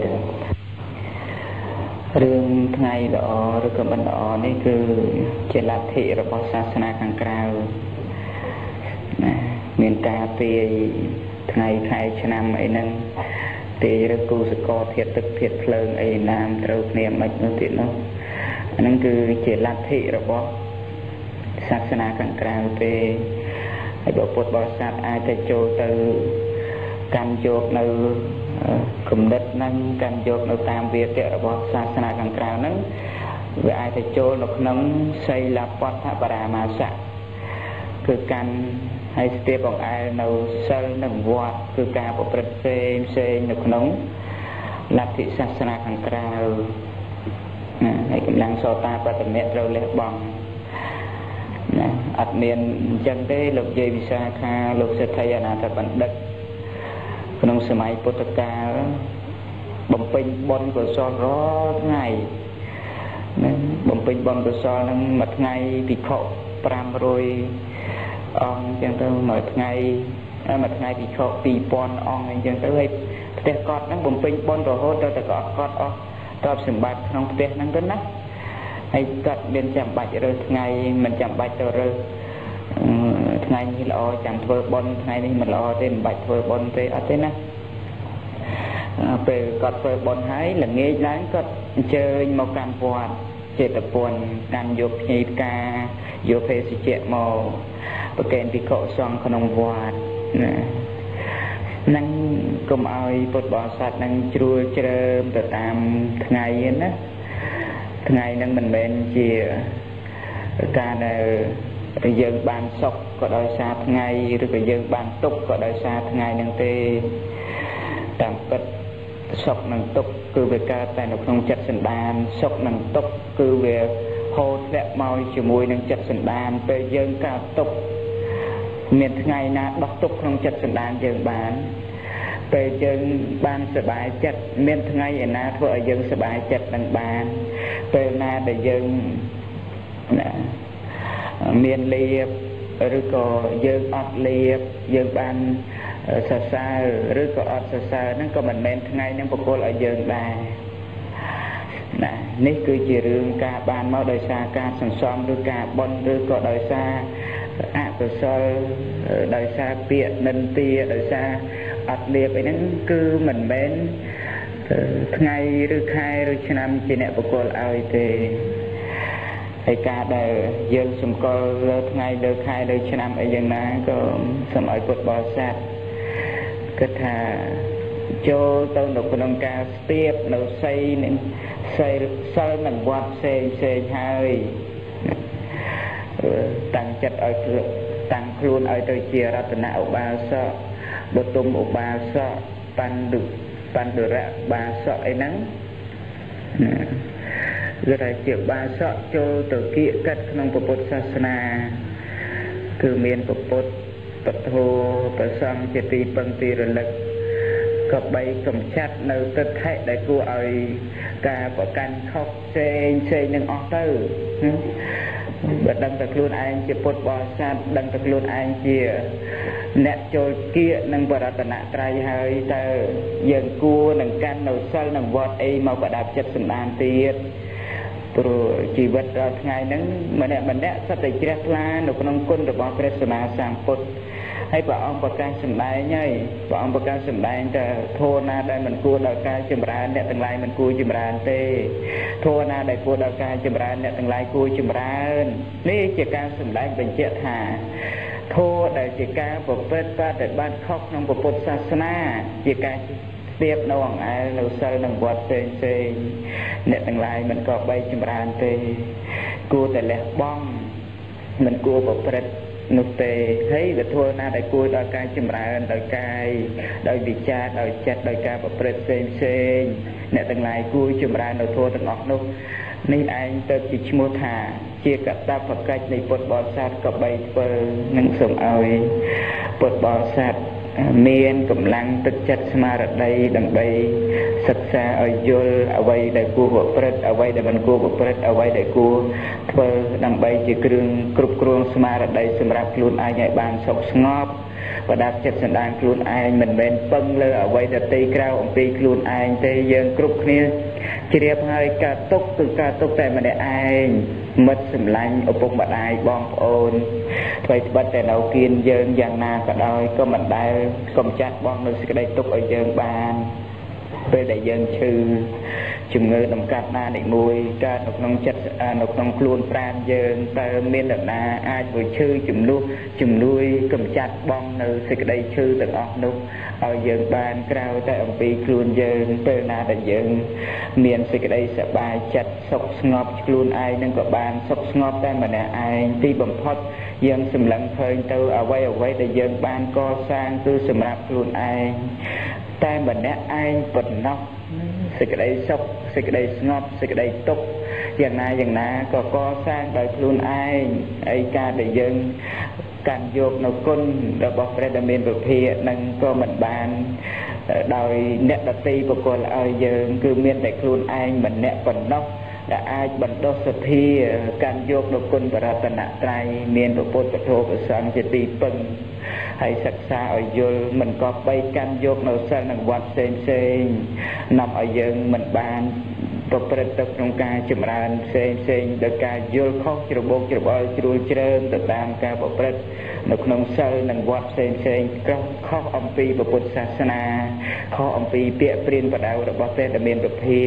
រឿងថ្ងៃល្អឬក៏មិនល្អនេះគឺជាលទ្ធិរបស់សាសនាខាងក្រៅណាមានការទាយថ្ងៃខែឆ្នាំអីហ្នឹងទាយឬគូសកលធាតុទឹកធាតុភ្លើងអីណាមត្រូវគ្នាមិននោះទៀតនោះអាហ្នឹងគឺជាលទ្ធិរបស់សាសនាខាងក្រៅទេហើយបើពុទ្ធបរិស័ទអាចទៅចូលទៅកាន់យកនៅគំនិតហ្នឹងកាន់យកនៅតាមវាទៈរបស់សាសនាខាងក្រៅហ្នឹងវាអាចទៅចូលនៅក្នុងសីលបដ្ឋបរាមាសៈគឺកាន់ហើយស្ទាបបង្អែលនៅសិលនិងវត្តគឺការប្រព្រឹត្តផ្សេងផ្សេងនៅក្នុងលទ្ធិសាសនាខាងក្រៅណាហើយកម្លាំងសោតាបត្តមៈត្រូវលះបង់ណាអត់មានអញ្ចឹងទេលោកយាយវិសាខាលោកសេដ្ឋីអនាថបណ្ឌិតក្នុងសម័យពុទ្ធកាលបំពេញបុណ្យកុសលរាល់ថ្ងៃណាបំពេញបុណ្យកុសលហ្នឹងមួយថ្ងៃភិក្ខុប្រាំរយអង្គអញ្ចឹងទៅមួយថ្ងៃមួយថ្ងៃភិក្ខុពីរពាន់អង្គអញ្ចឹងទៅហើយផ្ទះកត់ហ្នឹងបំពេញបុណ្យរហូតដល់តែកត់កត់អស់ទ្រព្យសម្បត្តិក្នុងផ្ទះហ្នឹងទៅណាហើយគាត់មានចាំបាច់រើសថ្ងៃមិនចាំបាច់ទៅរើសថ្ងៃនេះល្អចាំធ្វើបុណ្យថ្ងៃនេះមិនល្អទេមិនបាច់ធ្វើបុណ្យទេអត់ទេណាពេលគាត់ធ្វើបុណ្យហើយល្ងាចឡើងគាត់អញ្ជើញមកកាន់វត្តចេតពុនកាន់យកភ្ញីផ្កាយកភេសជ្ជៈមកប្រគេនភិក្ខុសង្ឃក្នុងវត្តណានឹងកុំឲ្យពុទ្ធបរិស័ទនឹងជ្រួលជ្រើមទៅតាមថ្ងៃណាថ្ងៃហ្នឹងមិនមែនជាការដែលយើងបានសុខក៏ដោយសារថ្ងៃឬក៏យើងបានទុក្ខក៏ដោយសារថ្ងៃហ្នឹងទេតាមពិតសុខនិងទុក្ខគឺវាកើតតែនៅក្នុងចិត្តសន្តានសុខនិងទុក្ខគឺវាហូរធ្លាក់មកជាមួយនឹងចិត្តសន្តានពេលយើងកើតទុក្ខមានថ្ងៃណាដោះទុក្ខក្នុងចិត្តសន្តានយើងបានពេលយើងបានសប្បាយចិត្តមានថ្ងៃឯណាធ្វើឲ្យយើងសប្បាយចិត្តនឹងបានពេលណាដែលយើងមានលៀបឬក៏យើងអត់លៀបយើងបានសរសើរឬក៏អត់សរសើរហ្នឹងក៏មិនមែនថ្ងៃហ្នឹងប្រគល់ឲ្យយើងដែរណានេះគឺជារឿងការបានមកដោយសារការសន្សំឬការបុណ្យឬក៏ដោយសារអកុសលដោយសារពាក្យនិន្ទាដោយសារអត់លៀបអីហ្នឹងគឺមិនមែនថ្ងៃឬខែឬឆ្នាំជាអ្នកប្រគល់ឲ្យទេហើយការដែលយើងសម្គាល់លើថ្ងៃលើខែលើឆ្នាំអីយ៉ាងណាក៏សូមឲ្យពុទ្ធបរិស័ទគិតថាចូលទៅនៅក្នុងការស្ទាបនៅសីនឹងសិលសិលនឹងវត្តផ្សេងផ្សេងហើយតាំងចិត្តឲ្យតាំងខ្លួនឲ្យទៅជារតនឧបាសកបទុមឧបាសកបណ្ឌុបណ្ឌរៈបាសកអីហ្នឹងគឺថាជាបាសកចូលទៅគៀកកិត្តក្នុងពុទ្ធសាសនាគឺមានពុទ្ធពធប្រសង្ឃជាទីពឹងទីរលឹកក៏បីកំចាត់នៅទិដ្ឋិដែលគួរឲ្យការប្រកាន់ខុសផ្សេងផ្សេងនឹងអស់ទៅបើដឹងតែខ្លួនឯងជាពុទ្ធបរិស័ទដឹងតែខ្លួនឯងជាអ្នកចូលគៀកនឹងបរតនត្រ័យហើយតើយើងគួរនឹងកាន់នៅសិលនឹងវត្តអីមកបដាប់ចិត្តសន្តានទៀតព្រោះជីវិតរាល់ថ្ងៃហ្នឹងម្នាក់ម្នាក់សិតតែជ្រះថ្លានៅក្នុងគុណរបស់ព្រះសម្មាសម្ពុទ្ធហើយព្រះអង្គប្រកាសសម្ដែងហើយព្រះអង្គប្រកាសសម្ដែងតែធម៌ណាដែលមិនគួរដល់ការចម្រើនអ្នកទាំងឡាយមិនគួរចម្រើនទេធម៌ណាដែលគួរដល់ការចម្រើនអ្នកទាំងឡាយគួរចម្រើននេះជាការសម្ដែងបញ្ជាក់ថាធម៌ដែលជាការប្រព្រឹត្តបដិបត្តិខុសក្នុងពុទ្ធសាសនាជាការស្ទាបនៅអង្អែលនៅសិលនឹងវត្តផ្សេងផ្សេងអ្នកទាំងឡាយមិនក៏បីចម្រើនទេគួរតែលះបង់មិនគួរប្រព្រឹត្តនោះទេហើយវាធម៌ណាដែលគួរដល់ការចម្រើនដោយកាយដោយវិចារដោយចិត្តដោយការប្រព្រឹត្តផ្សេងផ្សេងអ្នកទាំងឡាយគួរចម្រើននៅធម៌ទាំងអស់នោះនេះឯងទៅជាឈ្មោះថាជាកតបកិច្ចនៃពុទ្ធបរិស័ទក៏បីធ្វើនឹងសូមឲ្យពុទ្ធបរិស័ទមានកម្លាំងទឹកចិត្តស្មារតីដើម្បីសិក្សាឲ្យយល់អ្វីដែលគួរប្រព្រឹត្តអ្វីដែលមិនគួរប្រព្រឹត្តអ្វីដែលគួរធ្វើដើម្បីជាគ្រឿងគ្រប់គ្រងស្មារតីសម្រាប់ខ្លួនឯងឲ្យបានសុខស្ងប់បដាប់ចិត្តសន្តានខ្លួនឯងមិនមែនពឹងលើអ្វីដទៃក្រៅអំពីខ្លួនឯងទេយើងគ្រប់គ្នាជ្រាបហើយការទុកគឺការទុកតែម្នាក់ឯងមិត្តសម្លាញ់ឪពុកម្ដាយបងប្អូនអ្វីត្បិតតែនៅគៀនយើងយ៉ាងណាក៏ដោយក៏មិនដែលកំចាត់បងនៅសេចក្តីទុកឲ្យយើងបានពេលដែលយើងឈឺជំងឺដំកាត់ណានិមួយកើតនៅក្នុងចិត្តនៅក្នុងខ្លួនប្រាណយើងតើមាននរណាអាចធ្វើឈឺជំនួសជំនួយកំចាត់បងនៅសេចក្តីឈឺទាំងអស់នោះឲ្យយើងបានក្រៅតែអំពីខ្លួនយើងពេលណាដែលយើងមានសេចក្តីសប្បាយចិត្តសុខស្ងប់ខ្លួនឯងនឹងក៏បានសុខស្ងប់តែម្នាក់ឯងទីបំផុតយើងសម្លឹងឃើញទៅអ្វីអ្វីដែលយើងបានកសាងគឺសម្រាប់ខ្លួនឯងតែម្នាក់ឯងប៉ុណ្ណោះសេចក្តីសុខសេចក្តីស្ងប់សេចក្តីទុក្ខយ៉ាងណាយ៉ាងណាក៏កសាងដោយខ្លួនឯងហើយការដែលយើងកាន់យកនៅគុណរបស់ព្រះដែលមានពភានឹងក៏មិនបានដោយអ្នកដតីបុគ្គលឲ្យយើងគឺមានតែខ្លួនឯងម្នាក់ប៉ុណ្ណោះដែលអាចបណ្ដុះសទ្ធាកាន់យកនៅគុណបរតនត្រ័យមានពុទ្ធពធព្រះសង្ឃជាទីពឹងហើយសិក្សាឲ្យយល់មិនក៏បីកាន់យកនៅសិលនិងវត្តផ្សេងផ្សេងនាំឲ្យយើងមិនបានប្រព្រឹត្តទៅក្នុងការចម្រើនផ្សេងផ្សេងដោយការយល់ខុសច្របូកច្របល់ជ្រួលជ្រើមទៅតាមការប្រព្រឹត្តនៅក្នុងសិលនិងវត្តផ្សេងផ្សេងខុសអំពីពុទ្ធសាសនាខុសអំពីពាក្យព្រានបដៅរបស់ព្រះដែលមានពភា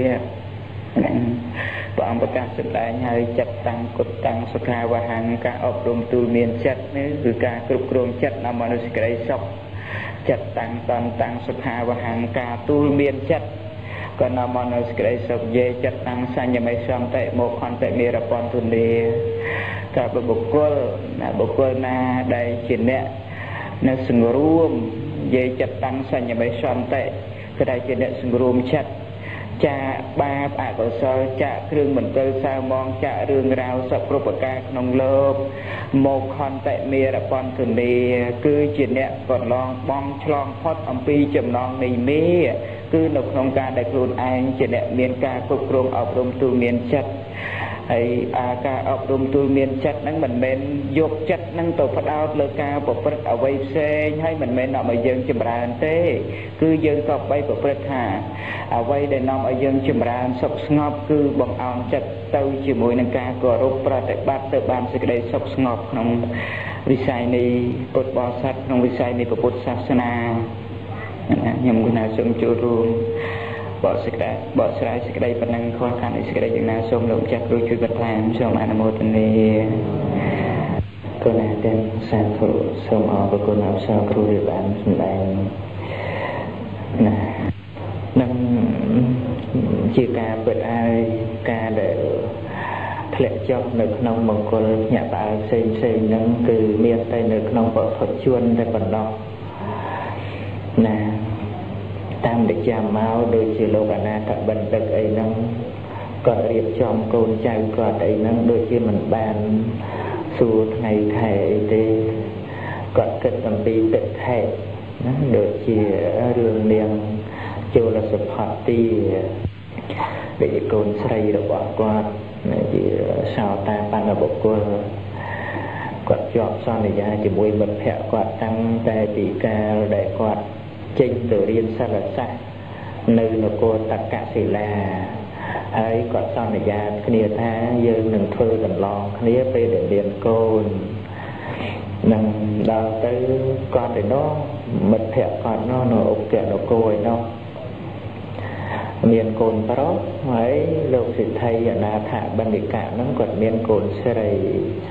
ព្រះអង្គប្រកាសសម្ដែងហើយចិត្តតាំងគុតតាំងសុខាវហង្ការអប់រំទូលមានចិត្តនេះគឺការគ្រប់គ្រងចិត្តនាំមកនូវសេចក្តីសុខចិត្តតាំងតន់តាំងសុខាវហង្ការទូលមានចិត្តក៏នាំមកនូវសេចក្តីសុខយេចិត្តតាំងសញ្ញមេសន្តិមកខន្តិមេរពន្ធទុនីការបុគ្គលណាបុគ្គលណាដែលជាអ្នកនៅសង្រួមយេចិត្តតាំងសញ្ញមេសន្តិគឺដែលជាអ្នកសង្រួមចិត្តចាបាបអកុសលចាគ្រឿងមន្ទិលសៅមងចារឿងរ៉ាវសពគ្រប់ប្រការក្នុងលោកមកខន្តិមេរពន្ធនីគឺជាអ្នកកន្លងបងឆ្លងផុតអំពីចំណងនៃមេគឺនៅក្នុងការដែលខ្លួនឯងជាអ្នកមានការគ្រប់គ្រងអប់រំទូលមានចិត្តហើយអាការអប់រំទូលមានចិត្តហ្នឹងមិនមែនយកចិត្តហ្នឹងទៅផ្ដោតលើការប្រព្រឹត្តអ្វីផ្សេងហើយមិនមែននាំឲ្យយើងចម្រើនទេគឺយើងក៏បីប្រព្រឹត្តថាអ្វីដែលនាំឲ្យយើងចម្រើនសុខស្ងប់គឺបង្អោនចិត្តទៅជាមួយនឹងការគោរពប្រតិបត្តិទៅបានសេចក្តីសុខស្ងប់ក្នុងវិស័យនៃពុទ្ធបរិស័ទក្នុងវិស័យនៃពុទ្ធសាសនាខ្ញុំគណៈសូមចូលរួមបកសេចក្តីបកស្រាយសេចក្តីប៉ុណ្ណឹងខុសខាងនៃសេចក្តីយ៉ាងណាសូមលោកម្ចាស់គ្រូជួយបន្ថែមសូមអនុមោទនាគណៈទាំងសាធុសូមអរគុណអបសាគ្រូដែលបានសម្ដែងណានឹងជាការពិតហើយការដែលធ្លាក់ចុះនៅក្នុងមង្គលញាក់ផ្អើលផ្សេងផ្សេងហ្នឹងគឺមានតែនៅក្នុងបឋមជនតែប៉ុណ្ណោះណាតាមដែលចាំមកដូចជាលោកអនាថបណ្ឌិតអីហ្នឹងក៏រៀបចំកូនចៅគាត់អីហ្នឹងដូចជាមិនបានសួរថ្ងៃខែអីទេគាត់គិតអំពីទឹកខែណាដូចជារឿងនាងចូលសផតទីដែលជាកូនស្រីរបស់គាត់ជាសោតាបណ្ឌបុគ្គលគាត់ជាប់សន្យាជាមួយមិត្តភក្តិគាត់តាំងតែពីកាលដែលគាត់ចេញទៅរៀនសិលសាស្ត្រនៅនគរតកសិលាហើយគាត់សន្យាគ្នាថាយើងនឹងធ្វើកន្លងគ្នាពេលដែលមានកូននឹងដល់ទៅគាត់ឯនោះមិត្តភក្តិគាត់នោះនៅឧបកនគរឯនោះមានកូនប្រុសហើយលោកសិទ្ធិអនាថបណ្ឌិកៈហ្នឹងគាត់មានកូនស្រី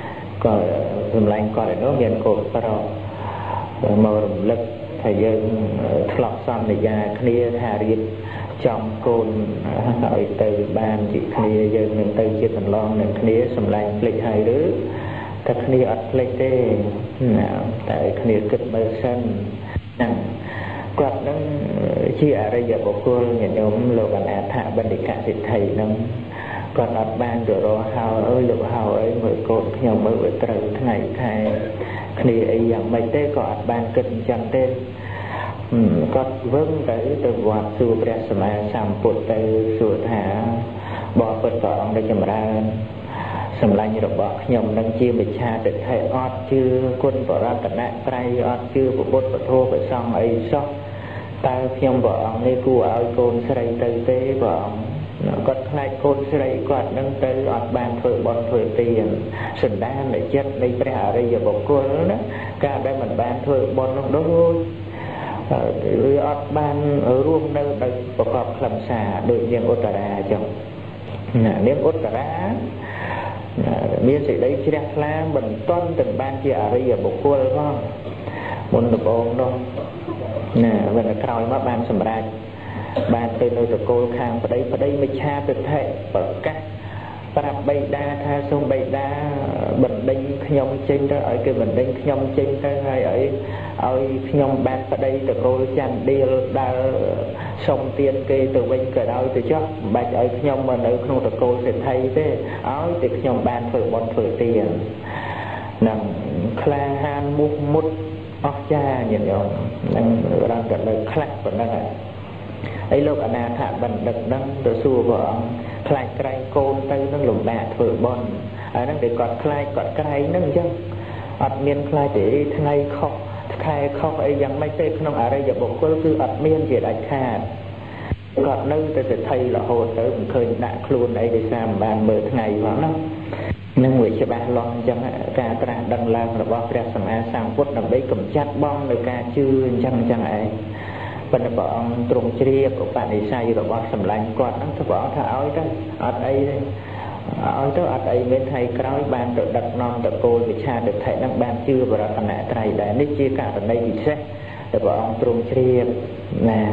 ក៏សម្លាញ់គាត់ឯនោះមានកូនប្រុសមករំលឹកថាយើងធ្លាប់សន្យាគ្នាថារៀបចំកូនឲ្យទៅបានជាគ្នាយើងនឹងទៅជាកន្លងនឹងគ្នាសម្លាញ់ភ្លេចហើយឬតែគ្នាអត់ភ្លេចទេតែគ្នាគិតមើលសិនហ្នឹងគាត់នឹងជាអរិយបុគ្គលញាតិញោមលោកអនាថបណ្ឌិកសិទ្ធិហ្នឹងគាត់អត់បានទៅរកហៅអើយលោកហៅអីមើលកូនខ្ញុំមើលឲ្យត្រូវថ្ងៃខែគ្នាអីយ៉ាងម៉េចទេក៏អត់បានគិតអញ្ចឹងទេគាត់វឹងទៅទៅវត្តសួរព្រះសម្មាសម្ពុទ្ធទៅសួរថាបបិទ្ធព្រះអង្គដែលចម្រើនសម្លាញ់របស់ខ្ញុំនឹងជាមិច្ឆាទិដ្ឋិអត់ជឿគុណបរតនត្រ័យអត់ជឿពុទ្ធពធព្រះសង្ឃអីសោះតើខ្ញុំព្រះអង្គនេះគួរឲ្យកូនស្រីទៅទេព្រះអង្គគាត់ខ្លាចកូនស្រីគាត់នឹងទៅអត់បានធ្វើបុណ្យធ្វើទានសន្តាននៃចិត្តនៃព្រះអរិយបុគ្គលណាការដែលមិនបានធ្វើបុណ្យនោះដូចវាអត់បានរួមនៅដោយប្រកបខ្លឹមសារដូចនាងឧត្តរាអញ្ចឹងនាងឧត្តរាមានសេចក្តីជ្រះថ្លាមិនទាន់ទាំងបានជាអរិយបុគ្គលផងមុនដំបូងនោះណាវិញក្រោយមកបានសម្រេចបានទៅនៅតកូលខាងប្តីប្តីមិច្ឆាទិដ្ឋិប្រកាសប្រាប់បិតាថាសូមបិតាបណ្ដេញខ្ញុំចេញទៅឲ្យគេបណ្ដេញខ្ញុំចេញទៅហើយឲ្យឲ្យខ្ញុំបានប្តីតកូលចន្ទដៀលដើរសុំទានគេទៅវិញក៏ដោយទៅចុះមិនបាច់ឲ្យខ្ញុំមកនៅក្នុងតកូលសេដ្ឋីទេឲ្យតែខ្ញុំបានធ្វើបុណ្យធ្វើទាននឹងក្លាហានមុខមុតអស្ចារ្យញាតិញោមនឹងរងតែលើខ្លះប៉ុណ្ណឹងហើយលោកអនាថបណ្ឌិតហ្នឹងទៅសួរព្រះអង្គខ្លាចក្រែងកូនទៅនឹងលំបាកធ្វើបុណ្យហើយហ្នឹងតែគាត់ខ្លាចគាត់ក្រែងហ្នឹងអញ្ចឹងអត់មានខ្លាចទេថ្ងៃខុសខែខុសអីយ៉ាងម៉េចទេក្នុងអរិយបុគ្គលគឺអត់មានជាដាច់ខាតគាត់នៅតែសេដ្ឋីរហូតទៅមិនឃើញដាក់ខ្លួនអីដោយសារមិនបានមើលថ្ងៃផងណានឹងវាច្បាស់លាស់អញ្ចឹងការត្រាស់ដឹងឡើងរបស់ព្រះសម្មាសម្ពុទ្ធដើម្បីកម្ចាត់បងនៅការជឿអញ្ចឹងអញ្ចឹងឯងប៉ុន្តែព្រះអង្គទ្រង់ជ្រាបឧបនិស្ស័យរបស់សម្លាញ់គាត់ហ្នឹងព្រះអង្គថាឲ្យទៅអត់អីទេឲ្យទៅអត់អីមានថ្ងៃក្រោយបានទៅដឹកនាំតកូលវិឆាទិដ្ឋិហ្នឹងបានជឿបរតនត្រ័យដែរនេះជាករណីពិសេសដែលព្រះអង្គទ្រង់ជ្រាបណា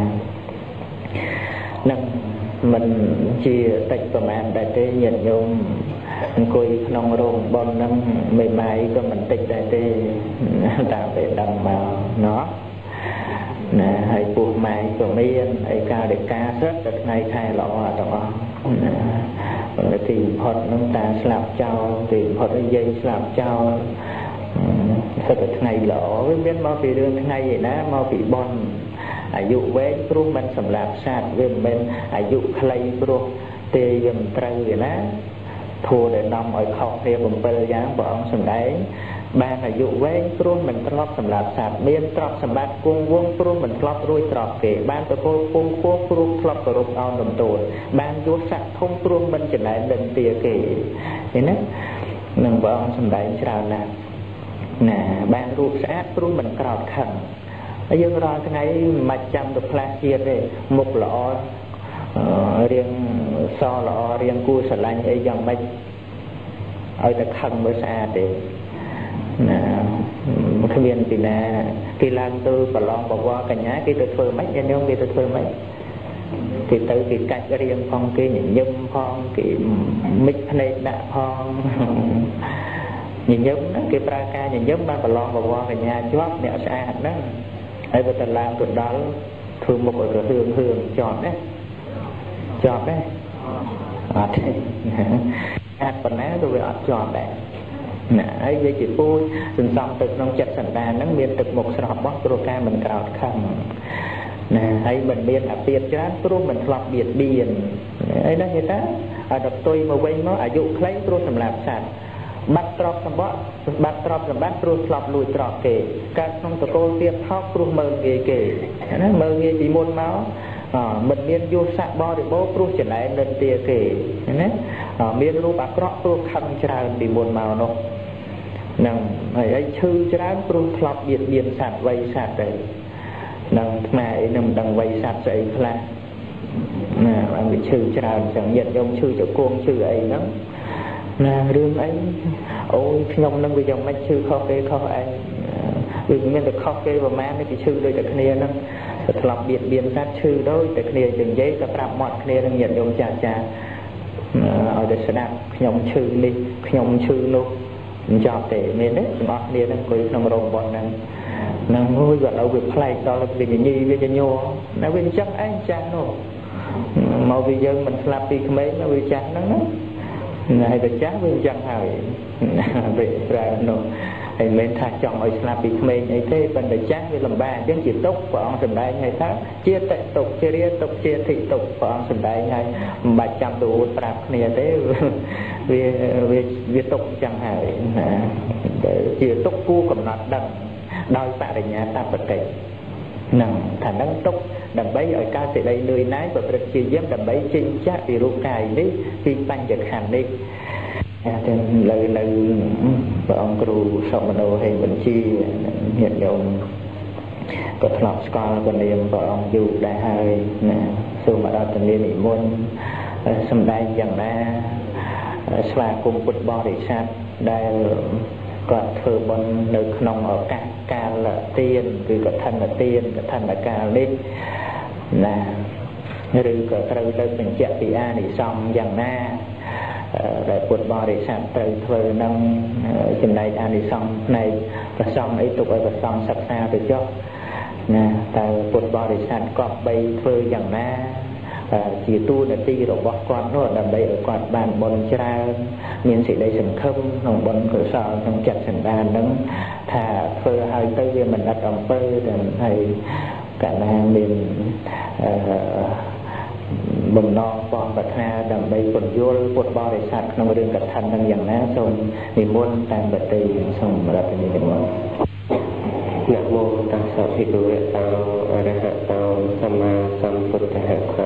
នឹងមិនជាតិចប្រមាណដែរទេញាតិញោមអង្គុយក្នុងរោងបុណ្យហ្នឹងមេម៉ាយក៏មិនតិចដែរទេតាមពេលដឹងមកណោះណាហើយពុះម៉ែក៏មានឯកាលិកាសិតតែថ្ងៃខែល្អទាំងអស់ណាទីបំផុតនឹងតាស្លាប់ចោលទីបំផុតយាយស្លាប់ចោលសិតតែថ្ងៃល្អវាមានមកពីរឿងថ្ងៃឯណាមកពីបុណ្យអាយុវែងព្រោះមិនសម្លាប់សត្វវាមិនមែនអាយុខ្លីព្រោះទេវាមិនត្រូវឯណាធัวដែលនាំឲ្យខុសគ្នាbảyយ៉ាងព្រះអង្គសម្ដែងបានអាយុវែងព្រោះមិនធ្លាប់សម្លាប់សត្វមានទ្រព្យសម្បត្តិគង់វង្សព្រោះមិនធ្លាប់រួចទ្រព្យគេបានប្រគល់ពងខ្ពស់ព្រោះធ្លាប់គោរពអោនដំទូលបានយល់ស័ក្តិធំព្រោះមិនចំណែនដឹងទាគេឃើញទេនឹងព្រះអង្គសម្ដែងច្រើនណាស់ណាបានរូបស្អាតព្រោះមិនក្រោតខឹងហើយយើងរាល់ថ្ងៃមិនចាំទៅផ្លាស់ជាតិទេមុខល្អរៀងសល្អរៀងគួរស្រឡាញ់អីយ៉ាងម៉េចឲ្យតែខឹងមើលស្អាតទេណាគ្មានពីណាគេឡើងទៅប្រឡងបវរកញ្ញាគេទៅធ្វើម៉េចគេញោមគេទៅធ្វើម៉េចគេទៅគេកាច់រៀងផងគេញញឹមផងគេមិចភ្នែកដាក់ផងញញឹមគេប្រើការញញឹមបានប្រឡងបវរកញ្ញាជាប់អ្នកស្អាតហ្នឹងហើយបើទៅឡើងទៅដល់ធ្វើមុខឲ្យទៅហឿងហឿងជាប់ណាជាប់ទេអត់ទេអាចប៉ុណ្ណាទៅវាអត់ជាប់ដែរណាហើយវាជាពូជសន្សំទៅក្នុងចិត្តសន្តានហ្នឹងមានទឹកមុខស្រស់បោះព្រោះការមិនក្រោតខឹងណាហើយមិនមានអាពាធច្រើនព្រោះមិនធ្លាប់បៀតបៀនអីណាគេថាឲ្យដល់ផ្ទុយមកវិញមកអាយុខ្លីព្រោះសម្រាប់សត្វបាត់ទ្រព្យសម្បត្តិបាត់ទ្រព្យសម្បត្តិព្រោះធ្លាប់លួចទ្រព្យគេកើតក្នុងតកូលទៀតថោកព្រោះមើលងាយគេណាមើលងាយពីមុនមកមិនមានយុស័កបរិបូរព្រោះចំណែននិន្ទាគេណាមានរូបអាក្រក់ព្រោះខឹងច្រើនពីមុនមកនោះនឹងហើយឈឺច្រើនព្រោះធ្លាប់បៀតបៀនសត្វវ័យសត្វដែរនឹងថ្មអីនឹងមិនដឹងវ័យសត្វស្អីខ្លះណាបានវាឈឺច្រើនចឹងញាតិញោមឈឺចង្គង់ឈឺអីហ្នឹង là rương ấy ôi nhom nâng bây giờ mấy chữ khó kê khó ai vì mình được khó kê và má mấy cái chữ đôi tại kia nó lọc biệt biên sát chữ đôi tại kia đừng giấy ta phạm mọi kia đang nhận dùng chà chà ở đây sẽ đạp nhom chữ đi nhom chữ luôn cho để mình đấy mọi kia đang cười trong rồng bọn này nó ngồi vào đâu việc play đó là việc gì việc cho nhô nó việc chắc anh chán rồi mà vì dân mình làm đi mấy nó bị chán nó hay là chán với chẳng hỏi về ra nó hay mình thà chọn ở làm đi mấy ấy thế phần để chán với làm ba chứ chỉ tốt của ông sầm đại hay khác chia tệ tục chia riết tục chia thị tục của ông sầm đại hay ba trăm độ trap này thế vì vì vì tục chẳng hỏi chia tục cu cầm nát đằng đôi bạn ở nhà ta bật kịch nằm thành năng tốc đầm bấy ở ca sĩ đây nơi nái và việc chia giáp đầm bấy chính chắc vì lúc cài đấy khi banh giật hẳn đi lời lời và ông cừu sọ mà đồ hay vẫn chi hiện dụng có lọc score còn niệm và ông dù đại hơi nè xưa mà đo tình liên môn xâm đai chẳng ra xóa cùng bút bò để sát đây còn thưa bọn nơi nông ở ca ca là tiên vì có thân là tiên có thân là ca lên là rồi có trời lên mình chạy thì a để xong dần na để quật bò để sạch trời thưa nông chừng này a để xong này và xong ấy tục ở và xong sạch xa từ cho nè tại quật bò để sạch cọp bay thưa dần na chỉ tu là ti rồi bóc con nó là đây ở quạt bàn bồn tra miền sĩ đây sừng khâm hồng bồn cửa sọ trong chặt sừng đàn nâng thả phơi hai tay về mình đặt đồng phơi thì thầy cả là miền bồn no bòn bạch ha đầm đây bồn vô bột bò để sạch nó đường cật thành đang dần ná rồi thì muôn tàn bạch tì xong mà đặt thì mình muốn Nam mô Tassa Bhagavata Arahato Samma Sambuddhassa.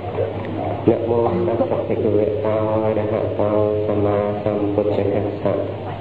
Nam mô Tassa Bhagavata Arahato Samma Sambuddhassa.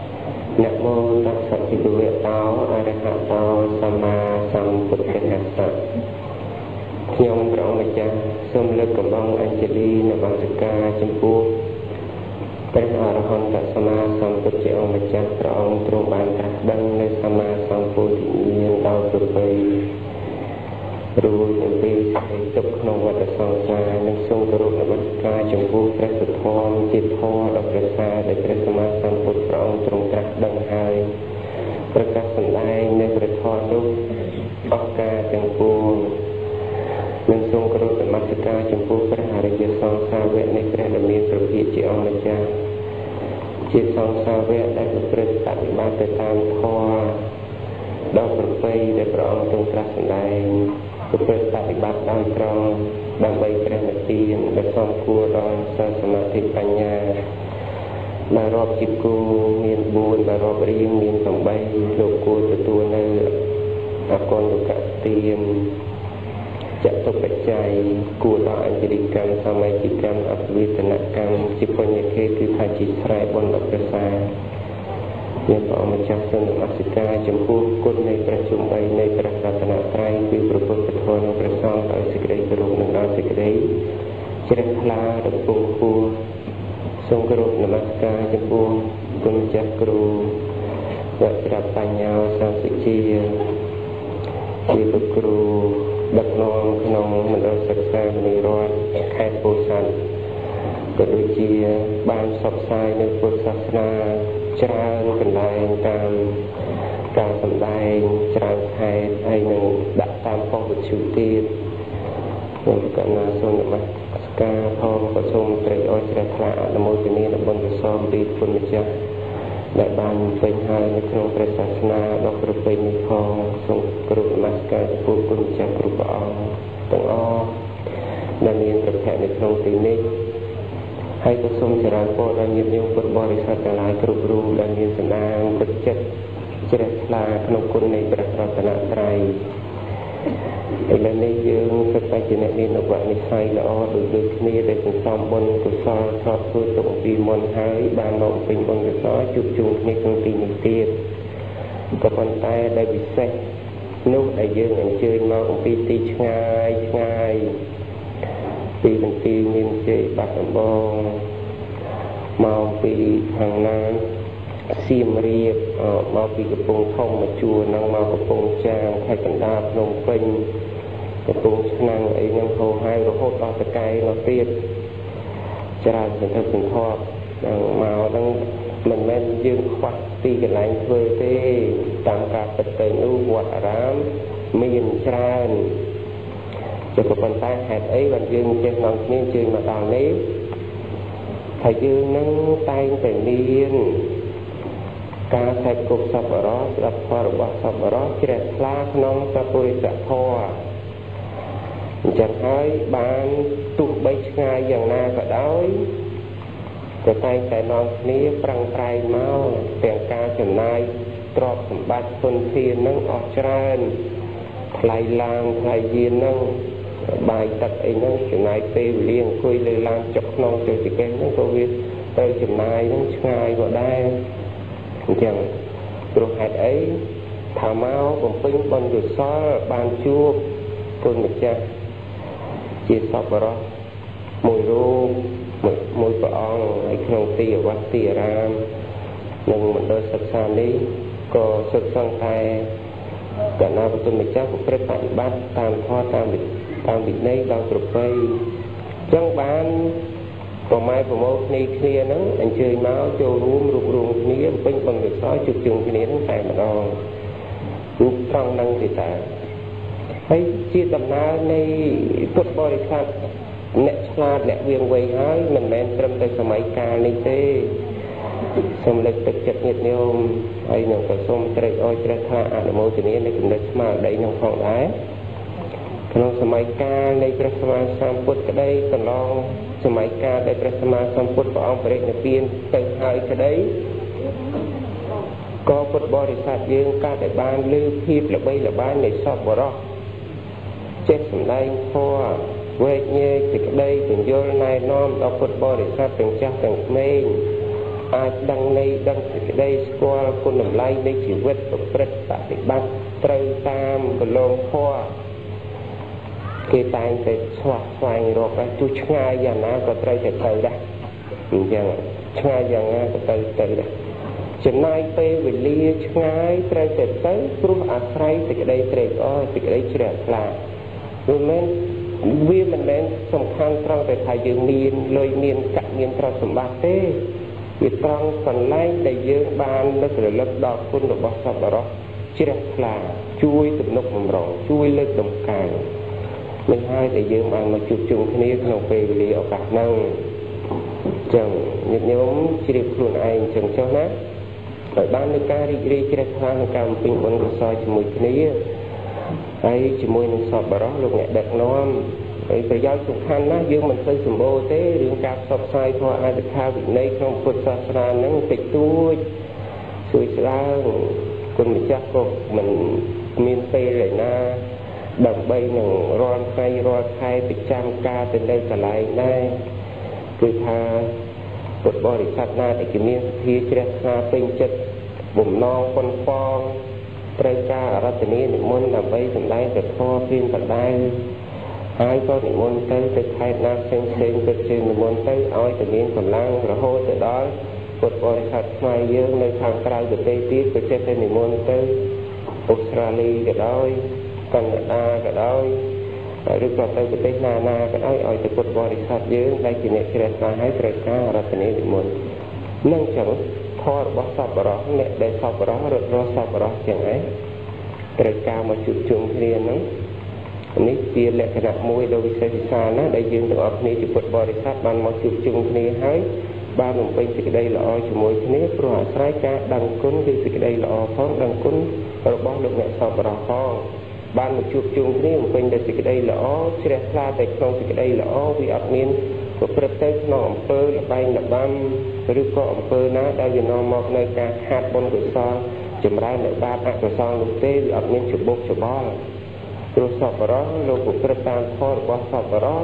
Nam mô Tassa Bhagavata Arahato Samma Sambuddhassa. ខ្ញុំព្រះអង្គម្ចាស់សូមលើកកំបងអញ្ជលីនមស្ការចំពោះព្រះអរហន្តសម្មាសម្ពុទ្ធជាអង្គម្ចាស់ព្រះអង្គទ្រង់បានត្រាស់ដឹងនៅសម្មាសម្ពុទ្ធញ្ញាណដោយប្រពៃរួចអំពីសេចក្តីទុកក្នុងវដ្តសង្សារនិងសូមគោរពនមស្ការចំពោះព្រះសទ្ធម្មជាធម៌ដ៏ប្រសើរដែលព្រះសម្មាសម្ពុទ្ធព្រះអង្គទ្រង់ត្រាស់ដឹងហើយប្រកាសសម្ដែងនៅព្រះធម៌នោះអស់ការទាំងពួងនិងសូមគោរពនមស្ការចំពោះព្រះអរិយសង្ឃសាវកនៃព្រះដ៏មានព្រះភិក្ខជាអង្គម្ចាស់ជាសង្ឃសាវកដែលប្រព្រឹត្តបដិបត្តិទៅតាមធម៌ដ៏ប្រពៃដែលព្រះអង្គទ្រង់ត្រាស់សម្ដែងប្រព្រឹត្តបដិបត្តិដោយត្រង់ដើម្បីព្រះនិព្វានដែលសមគួរដល់សិលសមាធិបញ្ញាដែលរាប់ជាគូមានបួនដែលរាប់រៀងមានtámលោកគួរទទួលនៅអកុលកទានចតុបច្ច័យគួរដល់អញ្ជលិកម្មសមាជិកម្មអភិវេទនកម្មជាបញ្ញខេគឺថាជាស្រែបុណ្យដ៏ប្រសើរមានព្រះអង្គម្ចាស់សូមនមស្ការចំពោះគុណនៃព្រះជន្មបីនៃព្រះរតនត្រ័យគឺព្រះពុទ្ធធម៌និងព្រះសង្ឃដោយសេចក្តីគោរពនិងដោយសេចក្តីជ្រះថ្លាដ៏ពងពោះសូមគោរពនមស្ការចំពោះគុណចាស់គ្រូវជ្របបញ្ញោសង្ឃជាជាពុទ្ធគ្រូដឹកនាំក្នុងមណ្ឌលសិក្សាមនីរដ្ឋខេត្តពោធិ៍សាត់ក៏ដូចជាបានផ្សព្វផ្សាយនៅពុទ្ធសាសនាច្រើនកន្លែងតាមការសម្ដែងច្រើនខេត្តហើយនឹងដាក់តាមប៉ុស្តិ៍វិទ្យុទៀតខ្ញុំកណ្ណាសូមនមស្ការផងក៏សូមត្រេកអរជ្រះថ្លាអនុមោទនាដល់បុណ្យកុសលពីគុណម្ចាស់ដែលបានពេញហើយនៅក្នុងព្រះសាសនាដ៏ប្រពៃនេះផងសូមគោរពនមស្ការចំពោះគុណម្ចាស់គ្រប់ព្រះអង្គទាំងអស់ដែលមានប្រភពនៅក្នុងទីនេះហើយក៏សូមចរាចរណ៍ដល់ញាតិញោមពុទ្ធបរិស័ទទាំងឡាយគ្រប់រូបដែលមានសំណាងទឹកចិត្តជ្រះថ្លាក្នុងគុណនៃព្រះរតនត្រ័យឥឡូវនេះយើងសិក្សាជាអ្នកមានអវនិស្ស័យល្អដូចដូចគ្នាដែលសន្សំបុណ្យកុសលធ្លាប់ធ្វើទុកពីមុនហើយបានមកពេញបុណ្យកុសលជួបជុំគ្នាក្នុងទីនេះទៀតក៏ប៉ុន្តែដែលពិសេសនោះដែលយើងអញ្ជើញមកអំពីទីឆ្ងាយឆ្ងាយពីបន្ទាយមានជ័យបាត់ដំបងមកពីខាងណាសៀមរាបមកពីកំពង់ធំមកជួរនឹងមកកំពង់ចាមខេត្តកណ្ដាលភ្នំពេញកំពង់ឆ្នាំងអីហ្នឹងហូរហើយរហូតដល់តកែនោះទៀតច្រើនសន្ធឹកសន្ធាប់ដល់មកហ្នឹងមិនមែនយើងខ្វះទីកន្លែងធ្វើទេតាមការពិតទៅនោះវត្តអារាមមានច្រើនតែក៏ប៉ុន្តែហេតុអីបានយើងចេះនាំគ្នាជើញមកដល់នេះហើយយើងនឹងតែងតែមានការថែគប់សប្បុរសស្ដាប់ធម៌របស់សប្បុរសជ្រះថ្លាក្នុងសពុរិសធម៌អញ្ចឹងហើយបានទោះបីឆ្ងាយយ៉ាងណាក៏ដោយក៏តែងតែនាំគ្នាប្រឹងប្រែងមកទាំងការចំណាយទ្រព្យសម្បត្តិទុនធាននឹងអស់ច្រើនថ្លៃឡានថ្លៃយាននឹងបាយទឹកអីហ្នឹងចំណាយពេលវេលាអង្គុយលើឡានចុកក្នុងចុះទីកេះហ្នឹងក៏វាទៅចំណាយហ្នឹងឆ្ងាយក៏ដែរអញ្ចឹងព្រោះហេតុអីថាមកបំពេញបុណ្យកុសលបានជួបគុណម្ចាស់ជាសប្បុរសមួយរូបមួយព្រះអង្គហើយក្នុងទីអវត្តទីអារាមនិងមណ្ឌលសិក្សានេះក៏សិក្សាតែកណ្ណាប្រទុម្ចាស់ប្រព្រឹត្តបប្រតិបត្តិតាមធម៌តាមតាមវិន័យដល់ប្រពៃអញ្ចឹងបានប្រម៉ែប្រមូលគ្នាគ្នាហ្នឹងអញ្ជើញមកចូលរួមរួបរวมគ្នាពេញបុណ្យកុសលជួបជុំគ្នាហ្នឹងតែម្ដងរូបត្រង់ហ្នឹងទេតាហើយជាដំណើរនៃពុទ្ធបរិស័ទអ្នកឆ្លាតអ្នកវៀងវៃហើយមិនមែនត្រឹមតែសម័យកាលនេះទេសូមលើកទឹកចិត្តញាតិញោមហើយនឹងក៏សូមត្រេកអរជ្រះថ្លាអនុមោទនានៃគំនិតស្មារតីនឹងផងដែរក្នុងសម័យកាលនៃព្រះសម្មាសម្ពុទ្ធក្តីកន្លងសម័យកាលដែលព្រះសម្មាសម្ពុទ្ធព្រះអង្គបរិនិព្វានទៅហើយក្តីក៏ពុទ្ធបរិស័ទយើងកើតតែបានលើភាពល្បីល្បាញនៃសពបរោះចេះសម្ដែងធម៌វេកញែកសេចក្តីពន្យល់ណែនាំដល់ពុទ្ធបរិស័ទទាំងចាស់ទាំងក្មេងអាចដឹងន័យដឹងសេចក្តីស្គាល់គុណតម្លៃនៃជីវិតប្រព្រឹត្តបប្រតិបត្តិត្រូវតាមគន្លងធម៌គេតែងតែស្វះស្វែងរកឲ្យទោះឆ្ងាយយ៉ាងណាក៏ត្រូវតែទៅដែរអញ្ចឹងឆ្ងាយយ៉ាងណាក៏ទៅទៅដែរចំណាយពេលវេលាឆ្ងាយត្រូវតែទៅព្រោះអាស្រ័យសេចក្តីត្រេកអរសេចក្តីជ្រះថ្លាមិនមែនវាមិនមែនសំខាន់ត្រង់តែថាយើងមានលុយមានកាក់មានទ្រព្យសម្បត្តិទេវាត្រង់កន្លែងដែលយើងបាននឹករលឹកដល់គុណរបស់សប្បុរសជ្រះថ្លាជួយទំនុកបម្រុងជួយលើកតម្កើងនេះហើយដែលយើងបានមកជួបជុំគ្នាក្នុងពេលវេលាឱកាសហ្នឹងចឹងញាតិញោមជ្រាបខ្លួនឯងចឹងចុះណាឲ្យបាននៅការរីករាយជ្រះថ្លាក្នុងការបំពេញបុណ្យកុសលជាមួយគ្នាហើយជាមួយនឹងសប្បុរសលោកអ្នកដឹកនាំហើយប្រយោជន៍សំខាន់ណាស់យើងមិនទៅសម្បូរទេរឿងការផ្សព្វផ្សាយធម៌អត្ថថាវិន័យក្នុងពុទ្ធសាសនាហ្នឹងតិចតួចជួយស្ដាងគុណម្ចាស់ក៏មិនមានពេលឯណាដើម្បីនឹងរាល់ថ្ងៃរាល់ខែប្រចាំការទៅនៅកន្លែងដែរគឺថាពុទ្ធបរិស័ទណាដែលមានសទ្ធាជ្រះថ្លាពេញចិត្តបំណងប៉ុនប៉ងត្រូវការអរតនីនិមន្តដើម្បីសម្ដែងព្រះធម៌ព្រានបដៅហើយក៏និមន្តទៅទៅខេត្តណាផ្សេងផ្សេងទៅជើងនិមន្តទៅឲ្យតែមានកម្លាំងរហូតទៅដល់ពុទ្ធបរិស័ទខ្មែរយើងនៅខាងក្រៅប្រទេសទៀតក៏ចេះតែនិមន្តទៅអូស្ត្រាលីក៏ដោយកាណាដាក៏ដោយឬក៏ទៅប្រទេសណាណាក៏ដោយឲ្យទៅពុទ្ធបរិស័ទយើងដែលជាអ្នកជ្រះថ្លាហើយត្រូវការរតនីនិមន្តនឹងចឹងធម៌របស់សប្បុរសអ្នកដែលសប្បុរសរត់រស់សប្បុរសចឹងឯងត្រូវការមកជួបជុំគ្នាហ្នឹងនេះជាលក្ខណៈមួយដ៏វិសេសវិសាលណាស់ដែលយើងទាំងអស់គ្នាជាពុទ្ធបរិស័ទបានមកជួបជុំគ្នាហើយបានបំពេញសេចក្តីល្អជាមួយគ្នាព្រោះអាស្រ័យការដឹងគុណគឺសេចក្តីល្អផងដឹងគុណរបស់លោកអ្នកសប្បុរសផងបានមកជួបជុំគ្នាបំពេញតែសេចក្តីល្អជ្រះថ្លាតែក្នុងសេចក្តីល្អវាអត់មានប្រព្រឹត្តទៅក្នុងអំពើល្បែងល្បាំឬក៏អំពើណាដែលវានាំមកនៅការខាតបុណ្យកុសលចម្រើននៅបាបអកុសលនោះទេវាអត់មានច្បុកច្បល់ព្រោះសប្បុរសលោកប្រព្រឹត្តតាមធម៌របស់សប្បុរស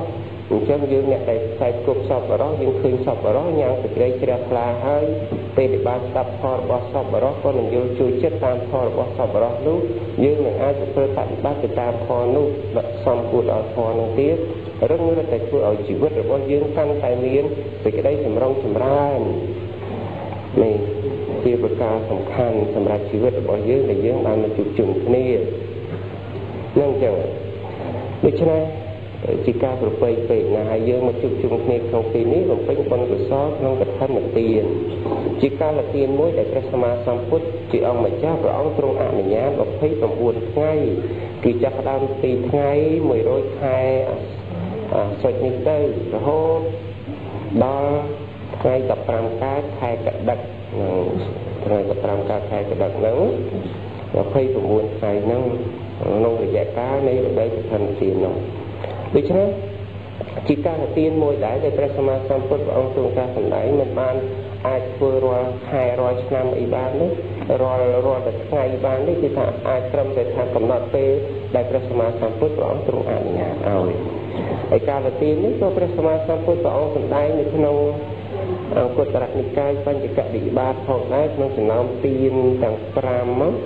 អញ្ចឹងយើងអ្នកដែលខ្សែគប់សពបរោះយើងឃើញសពបរោះញ៉ាំសេចក្តីជ្រះថ្លាហើយពេលដែលបានស្ដាប់ធម៌របស់សពបរោះក៏នឹងយល់ជួយចិត្តតាមធម៌របស់សពបរោះនោះយើងនឹងអាចធ្វើបប្រតិបត្តិទៅតាមធម៌នោះដាក់សំគួរដល់ធម៌នោះទៀតរឹងរឹតតែធ្វើឲ្យជីវិតរបស់យើងកាន់តែមានសេចក្តីចម្រុងចម្រើននេះជាប្រការសំខាន់សម្រាប់ជីវិតរបស់យើងដែលយើងបានមកជួបជុំគ្នានឹងចឹងដូច្នេះជាការប្រពៃពេកណាស់ហើយយើងមកជួបជុំគ្នាក្នុងពេលនេះបំពេញបុណ្យកុសលក្នុងកឋិនទានជាកាលទានមួយដែលព្រះសម្មាសម្ពុទ្ធជាអង្គម្ចាស់ព្រះអង្គទ្រង់អនុញ្ញាតម្ភៃប្រាំបួនថ្ងៃគឺចាប់ផ្ដើមពីថ្ងៃមួយរយខែសុចនេះទៅរហូតដល់ថ្ងៃដប់ប្រាំកើតខែកដឹកថ្ងៃដប់ប្រាំកើតខែកដឹកហ្នឹងម្ភៃប្រាំបួនថ្ងៃហ្នឹងក្នុងរយៈកាលនៃរដូវកឋិនទាននោះដូច្នេះជាការទានមួយដែរដែលព្រះសម្មាសម្ពុទ្ធព្រះអង្គទ្រង់ត្រាស់សម្ដែងមិនបានអាចធ្វើរាល់ខែរាល់ឆ្នាំអីបាននោះរាល់រាល់តែថ្ងៃបាននេះគឺថាអាចត្រឹមតែថាកំណត់ពេលដែលព្រះសម្មាសម្ពុទ្ធព្រះអង្គទ្រង់អនុញ្ញាតឲ្យហើយការទាននេះក៏ព្រះសម្មាសម្ពុទ្ធព្រះអង្គសម្ដែងនៅក្នុងអង្គតរនិកាយបញ្ចកនិបាតផងដែរក្នុងចំណោមទានទាំងប្រាំហ្នឹង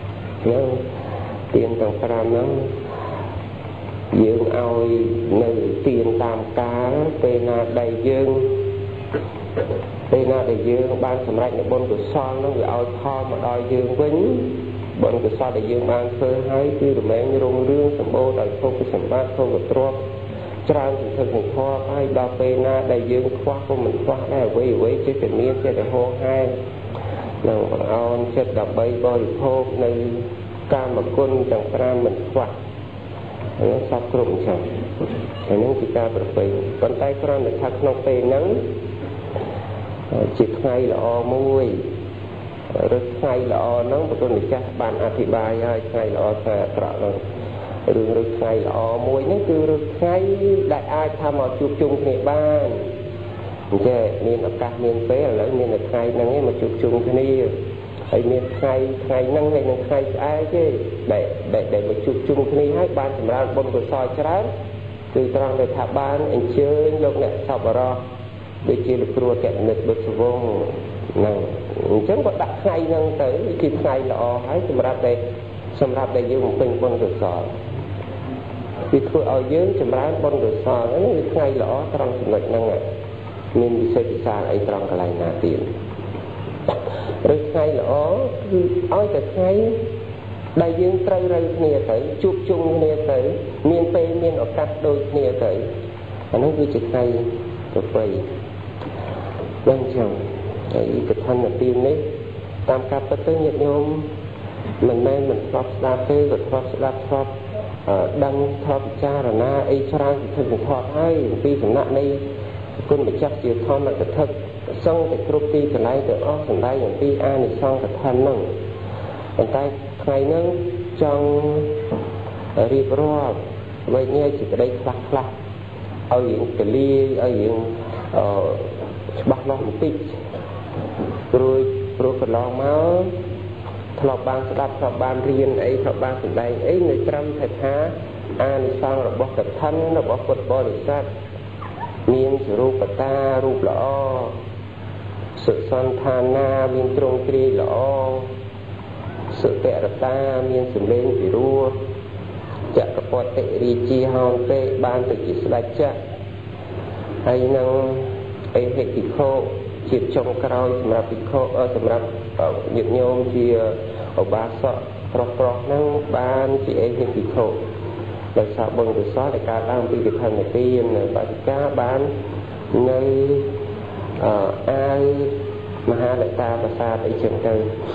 ទានទាំងប្រាំហ្នឹងយើងឲ្យនៅទានតាមកាលពេលណាដែលយើងពេលណាដែលយើងបានសម្រេចនៅបុណ្យកុសលនោះវាឲ្យផលមកដល់យើងវិញបុណ្យកុសលដែលយើងបានធ្វើហើយគឺរមែងរុងរឿងសម្បូរដោយភោគសម្បត្តិភោគទ្រព្យច្រើនសន្ធឹកសន្ធាប់ហើយដល់ពេលណាដែលយើងខ្វះក៏មិនខ្វះដែរអ្វីអ្វីចេះតែមានចេះតែហួសហេតុនឹងបង្អន់ចិត្តដើម្បីបរិភោគនៅកាមគុណទាំងប្រាំមិនខ្វះហើយសពគ្រប់អញ្ចឹងហើយនឹងជាការប្រពៃប៉ុន្តែគ្រាន់តែថាក្នុងពេលហ្នឹងជាថ្ងៃល្អមួយឬថ្ងៃល្អហ្នឹងព្រះគុណម្ចាស់បានអធិប្បាយហើយថ្ងៃល្អថ្ងៃអាក្រក់ហ្នឹងរឿងឬថ្ងៃល្អមួយហ្នឹងគឺឬថ្ងៃដែលអាចថាមកជួបជុំគ្នាបានអញ្ចឹងមានឱកាសមានពេលឥឡូវមានតែថ្ងៃហ្នឹងឯងមកជួបជុំគ្នាហើយមានថ្ងៃថ្ងៃហ្នឹងហើយនឹងថ្ងៃស្អែកទេដែលដែលមកជួបជុំគ្នាហើយបានសម្រាប់បុណ្យកុសលច្រើនគឺត្រង់ដែលថាបានអញ្ជើញលោកអ្នកសប្បុរសដូចជាលោកគ្រូអគ្គនិតបុត្រវង្សហ្នឹងអញ្ចឹងក៏ដាក់ថ្ងៃហ្នឹងទៅជាថ្ងៃល្អហើយសម្រាប់តែសម្រាប់ដែលយើងបំពេញបុណ្យកុសលគឺធ្វើឲ្យយើងចម្រើនបុណ្យកុសលហ្នឹងគឺថ្ងៃល្អត្រង់ចំណុចហ្នឹងមានវិសេសវិសាលអីត្រង់កន្លែងណាទៀតឬថ្ងៃល្អគឺឲ្យតែថ្ងៃដែលយើងត្រូវរើគ្នាទៅជួបជុំគ្នាទៅមានពេលមានឱកាសដូចគ្នាទៅអានោះគឺជាថ្ងៃប្រពៃហ្នឹងចឹងហើយកឋិនទាននេះតាមការពិតទៅញាតិញោមមិនមែនមិនធ្លាប់ស្ដាប់ទេក៏ធ្លាប់ស្ដាប់ធ្លាប់ដឹងធ្លាប់ពិចារណាអីច្រើនពិធីពិធីហើយពីសំណាក់នៃគុណម្ចាស់ជាធម្មកថាសង្ឃតែគ្រប់ទីកន្លែងទាំងអស់សម្ដែងអំពីអានិសង្ឃកថាហ្នឹងប៉ុន្តែថ្ងៃហ្នឹងចង់រៀបរាប់វិញ្ញាណសេចក្តីខ្លះខ្លះឲ្យយើងកលីឲ្យយើងអឺច្បាស់លាស់បន្តិចព្រោះព្រោះកន្លងមកធ្លាប់បានស្ដាប់ធ្លាប់បានរៀនអីធ្លាប់បានសម្ដែងអីនៅត្រឹមតែថាអានិសង្ឃរបស់កថារបស់ពុទ្ធបរិស័ទមានសរូបតារូបល្អសុសន្តានាមានទ្រង់ទ្រាយល្អសុតរតាមានសម្លេងពិរោះចក្រពតិរាជាហោទេបានទៅជាស្ដេចចក្រហើយនឹងអេហិភិក្ខុជាចុងក្រោយសម្រាប់ភិក្ខុសម្រាប់ញាតិញោមជាឧបាសកប្រុសប្រុសហ្នឹងបានជាអេហិភិក្ខុដោយសារបុណ្យកុសលដែលកើតឡើងពីកឋិនទានបដិការបាននៅអាវមហាលតាប្រាសាទអីចឹងទៅ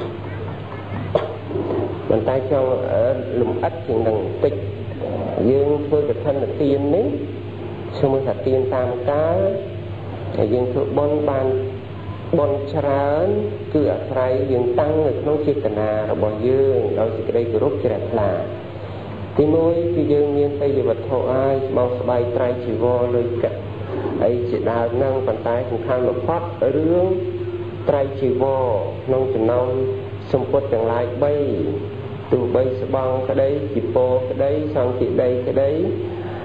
ប៉ុន្តែចង់លំអិតជាងនឹងបន្តិចយើងធ្វើកឋិនទាននេះឈ្មោះថាទានតាមកាលហើយយើងធ្វើបុណ្យបានបុណ្យច្រើនគឺអាស្រ័យយើងតាំងនៅក្នុងចេតនារបស់យើងដោយសេចក្តីគោរពជ្រះថ្លាទីមួយគឺយើងមានទេយវត្ថុហើយស្បោស្បៃត្រៃជីវរលុយកាក់អីជាដើមហ្នឹងប៉ុន្តែសំខាន់បំផុតរឿងត្រៃជីវរក្នុងចំណោមសម្ពុតទាំងឡាយបីទោះបីស្បង់ក្តីជីពោក្តីសង្ឃិដីក្តី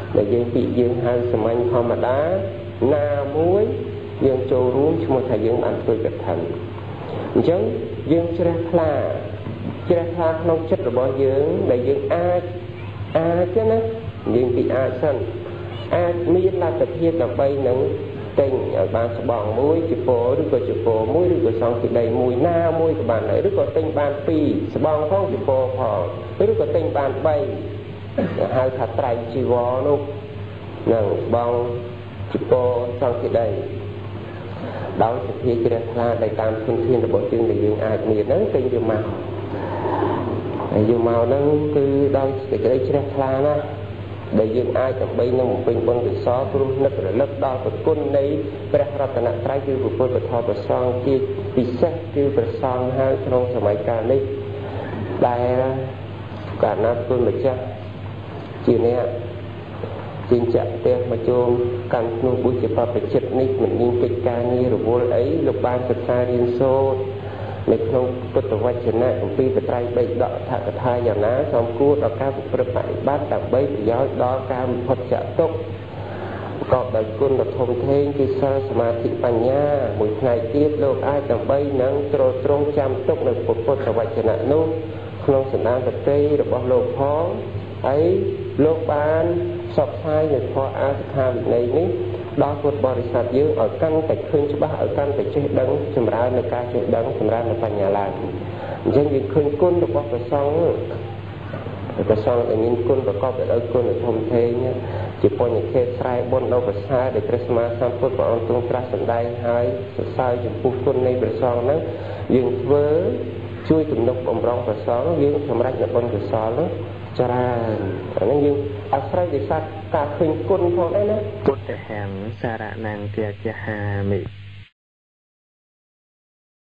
ដែលយើងពីយើងហៅសាមញ្ញធម្មតាណាមួយយើងចូលរួមឈ្មោះថាយើងបានធ្វើកឋិនអញ្ចឹងយើងជ្រះថ្លាជ្រះថ្លាក្នុងចិត្តរបស់យើងដែលយើងអាចអាចណាយើងពីអាចសិនអាចមានលទ្ធភាពដើម្បីនឹងទិញឲ្យបានស្បង់មួយជប៉ុនឬក៏ជប៉ុនមួយឬក៏សង្ឃីដីមួយណាមួយក៏បានដែរឬក៏ទិញបានពីរស្បង់ផងជប៉ុនផងឬក៏ទិញបានបីហៅថាត្រៃជីវរនោះនឹងស្បង់ជប៉ុនសង្ឃីដីដោយសភាជ្រះថ្លាដោយតាមធនធានរបស់យើងដែលយើងអាចមានហ្នឹងទិញយកមកហើយយកមកហ្នឹងគឺដោយសេចក្តីជ្រះថ្លាណាស់ដែលយើងអាចដើម្បីនឹងបំពេញបុណ្យកុសលព្រោះនឹករលឹកដល់ប្រគុណនៃព្រះរតនត្រ័យគឺពុទ្ធពធប្រសង្ឃជាពិសេសគឺព្រះសង្ឃហើយក្នុងសម័យកាលនេះដែលកាលណាគុណម្ចាស់ជាអ្នកជាចាក់ផ្ទះមកជុំកាន់ភ្នោះបុជាបព្វជិតនេះមិនមានកិច្ចការងាររវល់អីលោកបានសិក្សារៀនសូត្រនៅក្នុងពុទ្ធវចនៈអំពីបត្រៃបីដកថាកថាយ៉ាងណាសមគួរដល់ការប្រព្រឹត្តបប្រតិបត្តិដើម្បីប្រយោជន៍ដល់ការវិផុតចាកទុក្ខប្រកបដោយគុណដ៏ធំធេងគឺសិលសមាធិបញ្ញាមួយផ្នែកទៀតលោកអាចដើម្បីនឹងទ្រទ្រង់ចាំទុកនៅពុទ្ធវចនៈនោះក្នុងសន្តានប្រតិរបស់លោកផងហើយលោកបានផ្សព្វផ្សាយនៅធម៌អាសិក្ខាវិន័យនេះដល់ពុទ្ធបរិស័ទយើងឲ្យកាន់តែឃើញច្បាស់ឲ្យកាន់តែចេះដឹងចម្រើននៅការចេះដឹងចម្រើននៅបញ្ញាឡើងអញ្ចឹងយើងឃើញគុណរបស់ព្រះសង្ឃព្រះសង្ឃដែលមានគុណប្រកបដោយគុណធម៌ធេងជាបញ្ញខេតស្រែបុណ្យដ៏ប្រសើរដែលព្រះសម្មាសម្ពុទ្ធព្រះអង្គទ្រង់ត្រាស់សម្ដែងហើយសរសើរចំពោះគុណនៃព្រះសង្ឃហ្នឹងយើងធ្វើជួយទំនុកបំរុងព្រះសង្ឃយើងសម្រេចនៅបុណ្យកុសលនោះច្រើនអានេះយើងអាស្រ័យដោយសារការឃើញគុណផងដែរណាពុទ្ធហំសារណង្គទាចាហាមិ